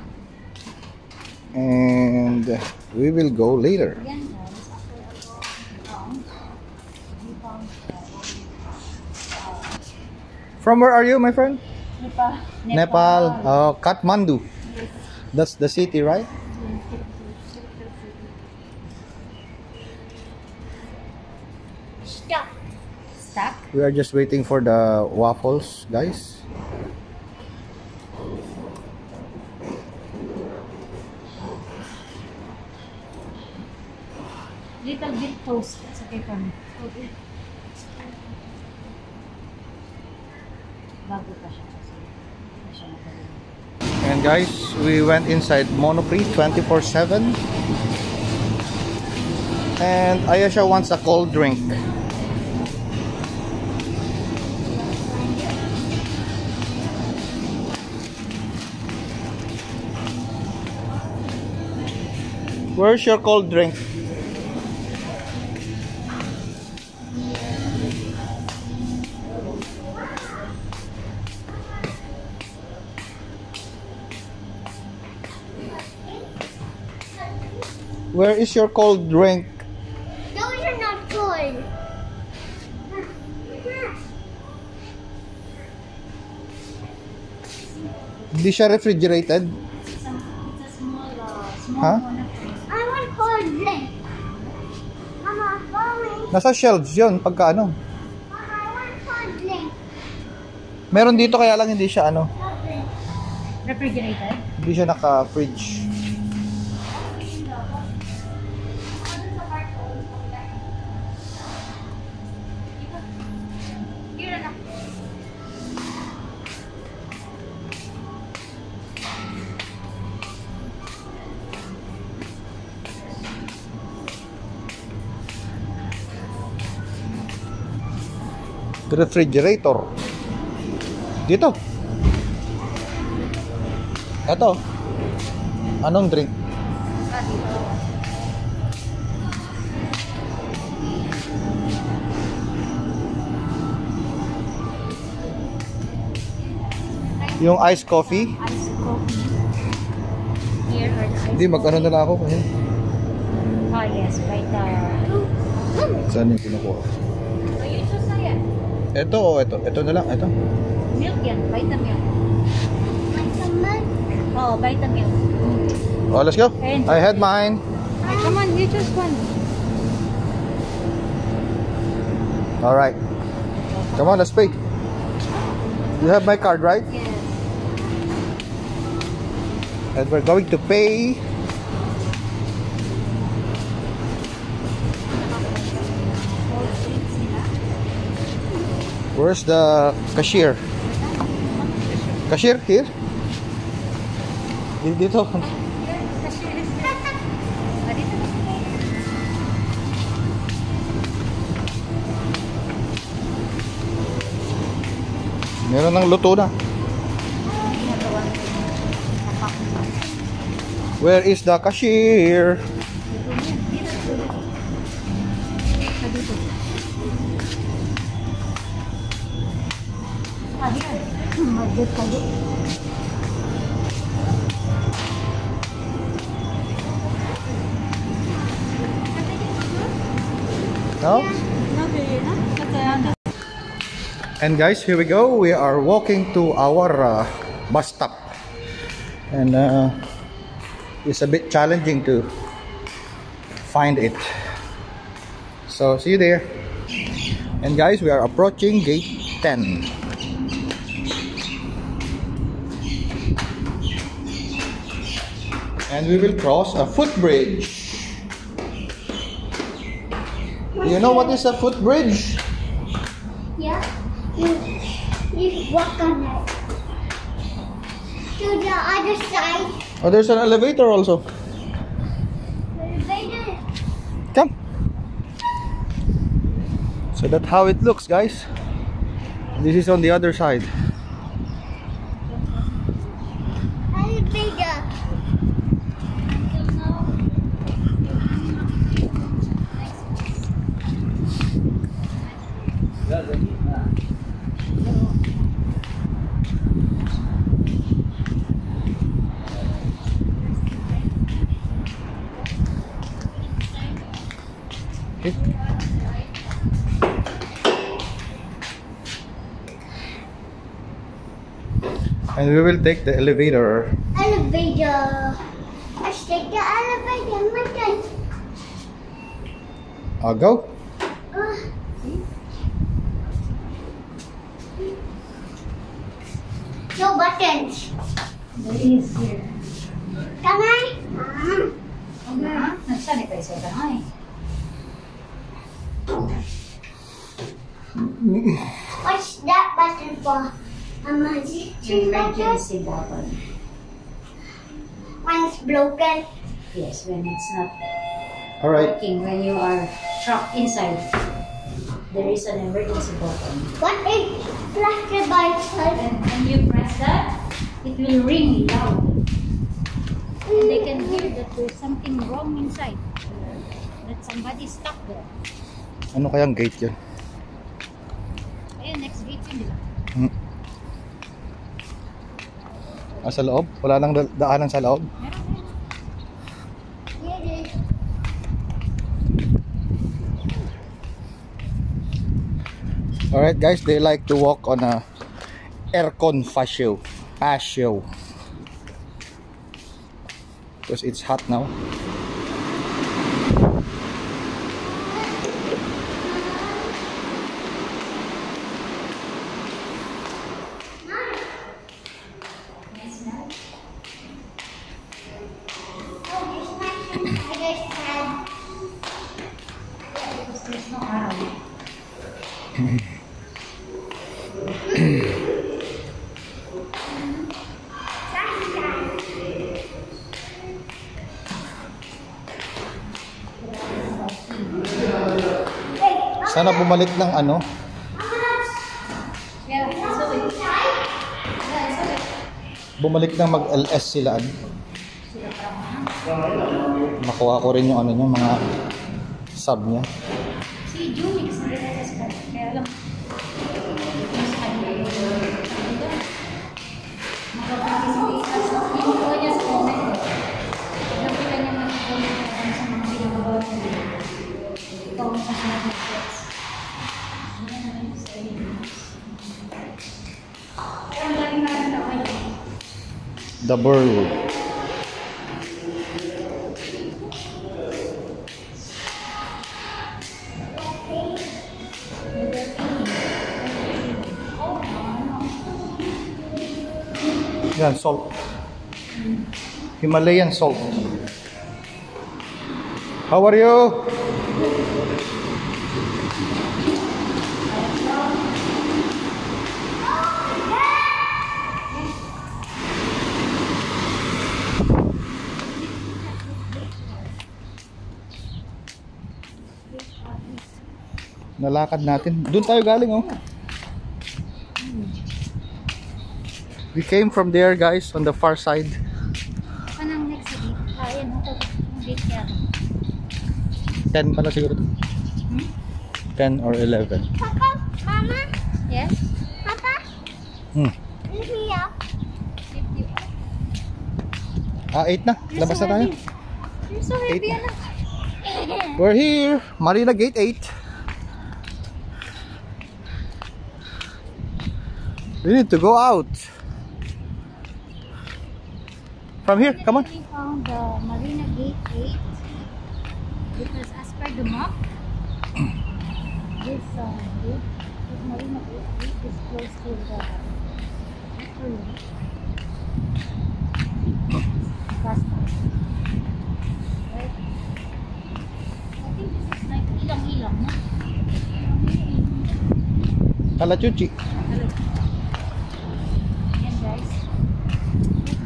And we will go later. Yan, guys. From where are you, my friend? Nepal. Nepal. Kathmandu. That's the city, right? Stop. Stuck? We are just waiting for the waffles, guys. Little bit toast. It's okay for me. Okay. Bago pa siya kasi. Hindi siya magaling. And guys, we went inside Monoprix 24/7. And Ayesha wants a cold drink. Where's your cold drink? Where is your cold drink? Those are not good. Hindi siya refrigerated? It's a small, small Huh? Monoprix. I want cold drink. Mama, follow me. Nasa shelves yun, pagka ano. Mama, I want cold drink. Meron dito kaya lang hindi siya ano. Refrigerated? Hindi siya naka-fridge. Refrigerator. Dito. Ito. Anong drink? Yung iced coffee? Ice coffee. Here are the ice Hindi, mag-ano na lang ako. Ayan. Oh, yes. Right. Saan yung kinukuha? So, you choose na yan. Ito o ito? Ito na lang. Ito. Milk yan. Vitamilk. Vitamin. Oh, Vitamilk. Oh, let's go. I had mine. Come on, you choose one. Alright. Come on, let's pay. You have my card, right? Yes. And we're going to pay. Where's the cashier? Cashier, here? Dito. Meron ng luto na. Where is the cashier? No? And guys, here we go. We are walking to our bus stop. And it's a bit challenging to find it. So, see you there. And guys, we are approaching gate 10. And we will cross a footbridge. Do you know what is a footbridge? Yeah. You walk on it. to the other side. Oh, there's an elevator also. Elevator. Come. So that's how it looks, guys. This is on the other side. Elevator. Okay. And we will take the elevator. Elevator. Let's take the elevator. My turn. Go. No buttons. There is here. Can I? Nag-sanitize ka na eh. What's that button for? Emergency button? Emergency button. When it's broken. Yes, when it's not All right. working, when you are trapped inside, there is an emergency button. What is plastic button? And when you press that, it will ring loud. And they can hear that there's something wrong inside. That somebody stuck there. Ano kayang gate yun? Ayun, next gate yun, di ba? Sa loob? Wala nang daanan sa loob? Here it is. Alright guys, they like to walk on a aircon patio. Because it's hot now. There's no arrow. Sana bumalik ng ano? Yeah, so it. Yeah, so it. Bumalik ng mag-LS sila. Makuha ko rin yung ano niya, mga sub niya. Si Juni kasi nag-LS ka. Kaya lang. Ginagawa niya sa comment. Nakita niya mag-comment sa mga ginagawa niya. Ikaw ang kasunod ng steps. Ang galing na rin ako yun. The Burl. Yan, salt. Himalayan salt. How are you? Nalakad natin. Doon tayo galing, oh. We came from there, guys, on the far side. Anong next gate? Ayan, ito. Yung gate yata. 10 pala siguro. 10 or 11. Papa, Mama, Yes? Papa, let me up. 8 na. Labas na tayo. You're so heavy, 8 na. anak. We're here. Marina Gate 8. We need to go out. From here, come on. We found the Marina Gate 8 because as per the map, this Marina Gate 8 is close to the Costa. Right? I think this is like ilang-ilang, no? Kalachuchi. Yan guys.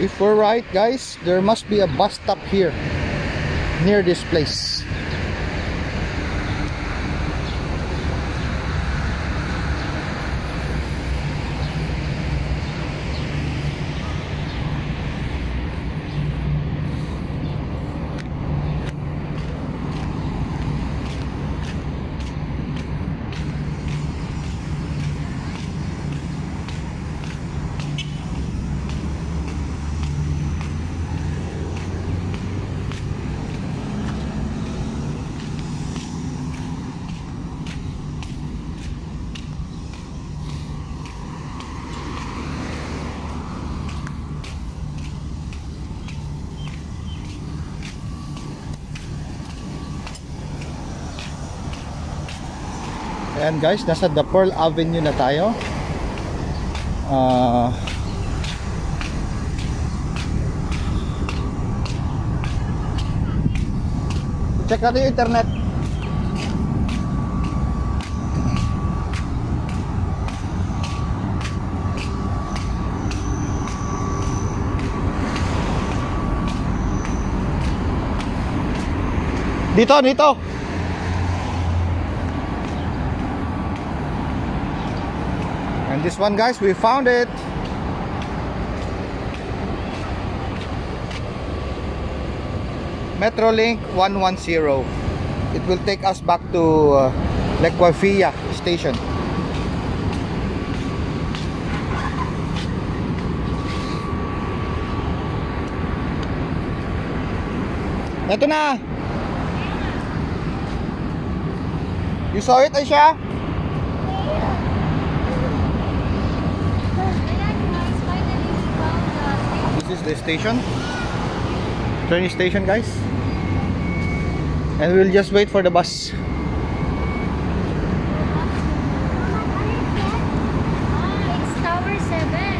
If we're right, guys, there must be a bus stop here near this place. Ayan guys, nasa The Pearl Avenue na tayo. Check natin yung internet. Dito. And this one, guys, we found it. Metrolink 110. It will take us back to Lequafia station. Ito na. You saw it, Aisha? This is the station, train station, guys, and we'll just wait for the bus. It's Tower 7.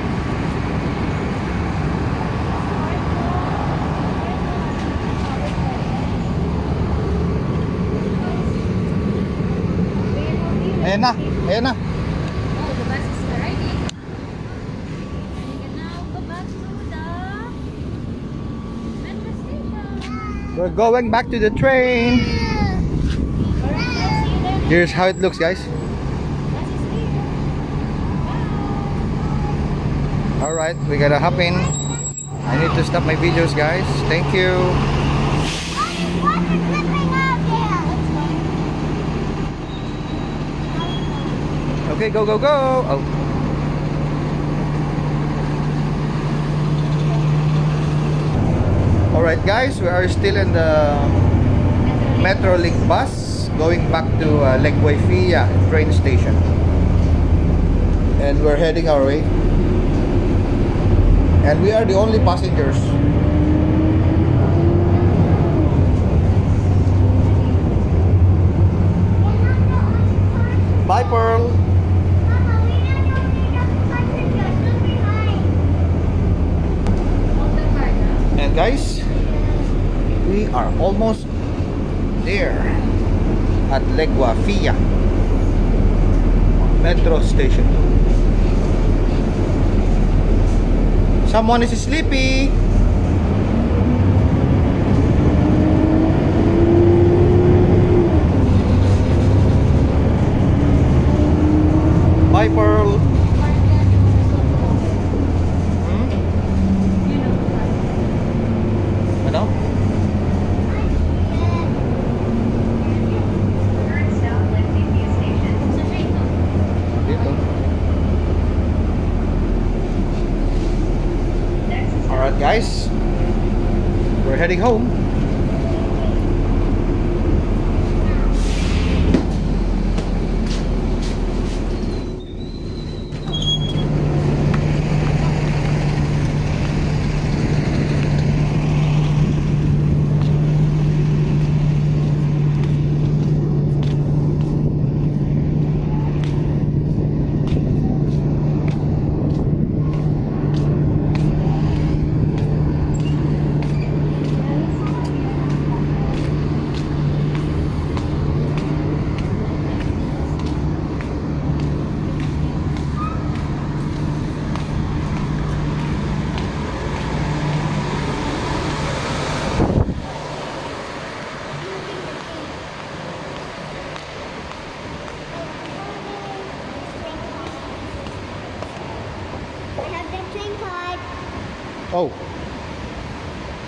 Ayan na. Oh, the bus is arriving. We can now go back to the metro station. We're going back to the train. Alright, let's see you there. Here's how it looks, guys. Bus is here. Bye. Alright, we gotta hop in. I need to stop my videos, guys. Thank you. Water dripping out there. Okay, go. Oh. Alright, guys, we are still in the Metrolink bus going back to Lequafia train station, and we're heading our way, and we are the only passengers. Bye, Pearl. Mama, we don't know passengers. Look behind. Hold the card, huh? And guys, we are almost there at Lequafia metro station. Someone is sleepy. Bye, Pearl. Hmm? Ano? Dito. Alright, guys, we're heading home.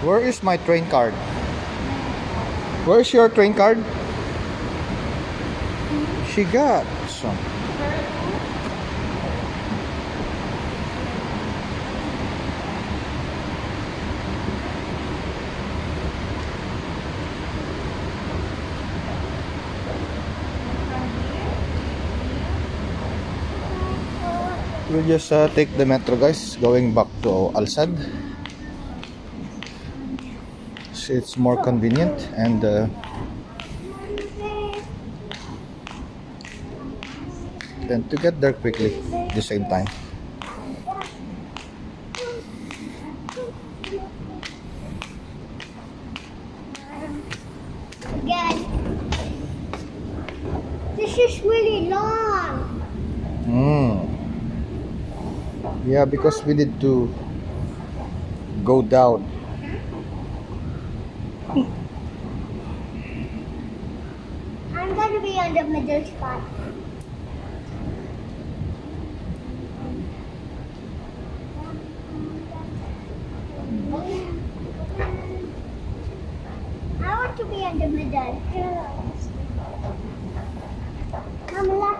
Where is my train card? Where's your train card? She got some. We'll just take the metro, guys, going back to Al Sadd. So it's more convenient and to get there quickly at the same time. Again. This is really long. Yeah, because we need to go down. I'm gonna be on the middle spot. I want to be on the middle. Mama.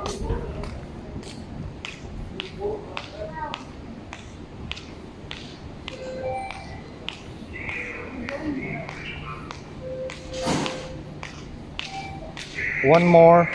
One more.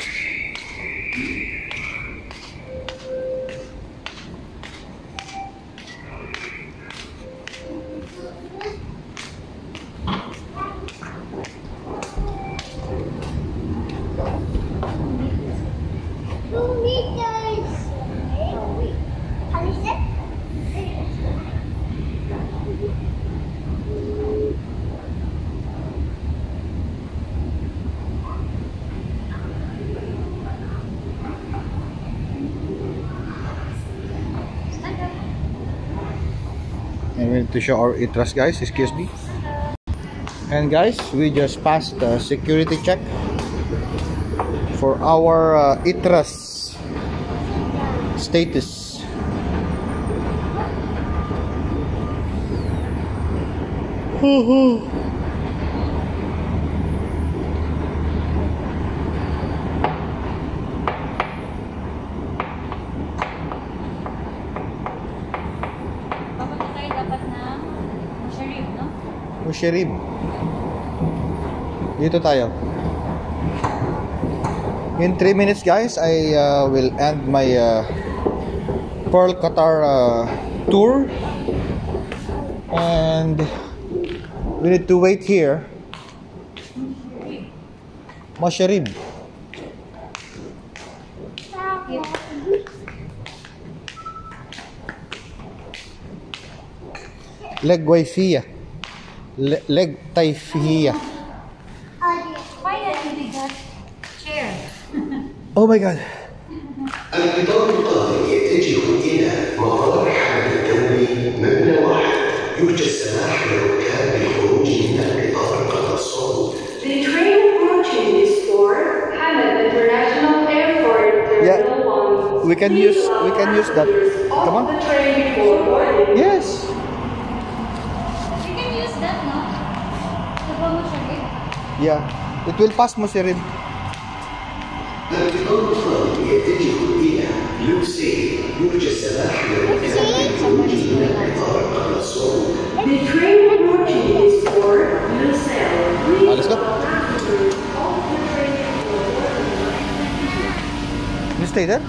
And we need to show our ITRAS, guys. Excuse me. And guys, we just passed the security check for our ITRAS status. Musharib. Dito tayo. In 3 minutes, guys, I will end my Pearl Qatar tour, and we need to wait here. Musharib. Leg Wi-Fi. Leg Taifia. Finally, we got chair. Oh my god. القطار القادم يتجه إلى مطار حمد الدولي مبنى واحد. يرجى السماح للركاب بالخروج من القطار قبل الصعود. The train approaching is for Hamad International Airport Terminal 1. We can use that. Come on. The train before boarding. Yes. You can use that, no? To go Musharib. Yeah. It will pass Musharib. القطار القادم يتجه إلى لوسي. يرجى السماح للركاب بالخروج من القطار قبل الصعود. The train approaching is for Lucelle. Let's go. You stay there?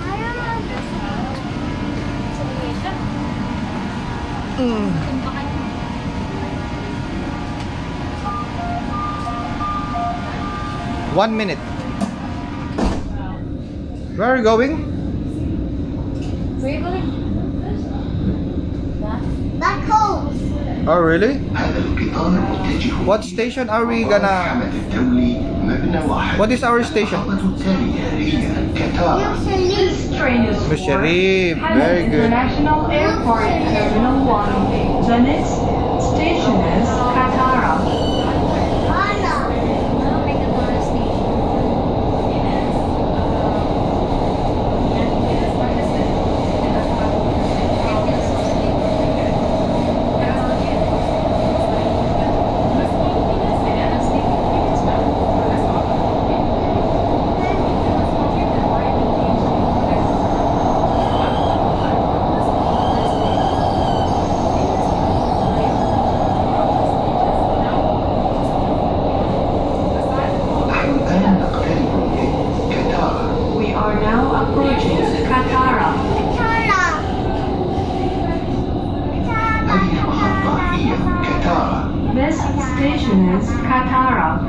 One minute. Where are you going? Where are you going? Back home. Oh, really? هذا القطار متجه What station are we gonna... حمد الدولي مبنى واحد. What is our station? المحطة التالية هي قطار. Musharib. Very good. International Airport Terminal 1. The next station is Qatar. station is Qatar.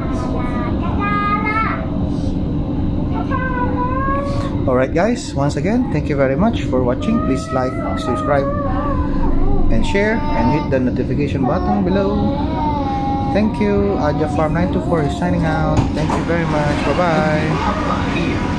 Alright guys, once again, thank you very much for watching. Please like, subscribe, and share, and hit the notification button below. Thank you. Aja Farm 924 is signing out. Thank you very much. Bye bye.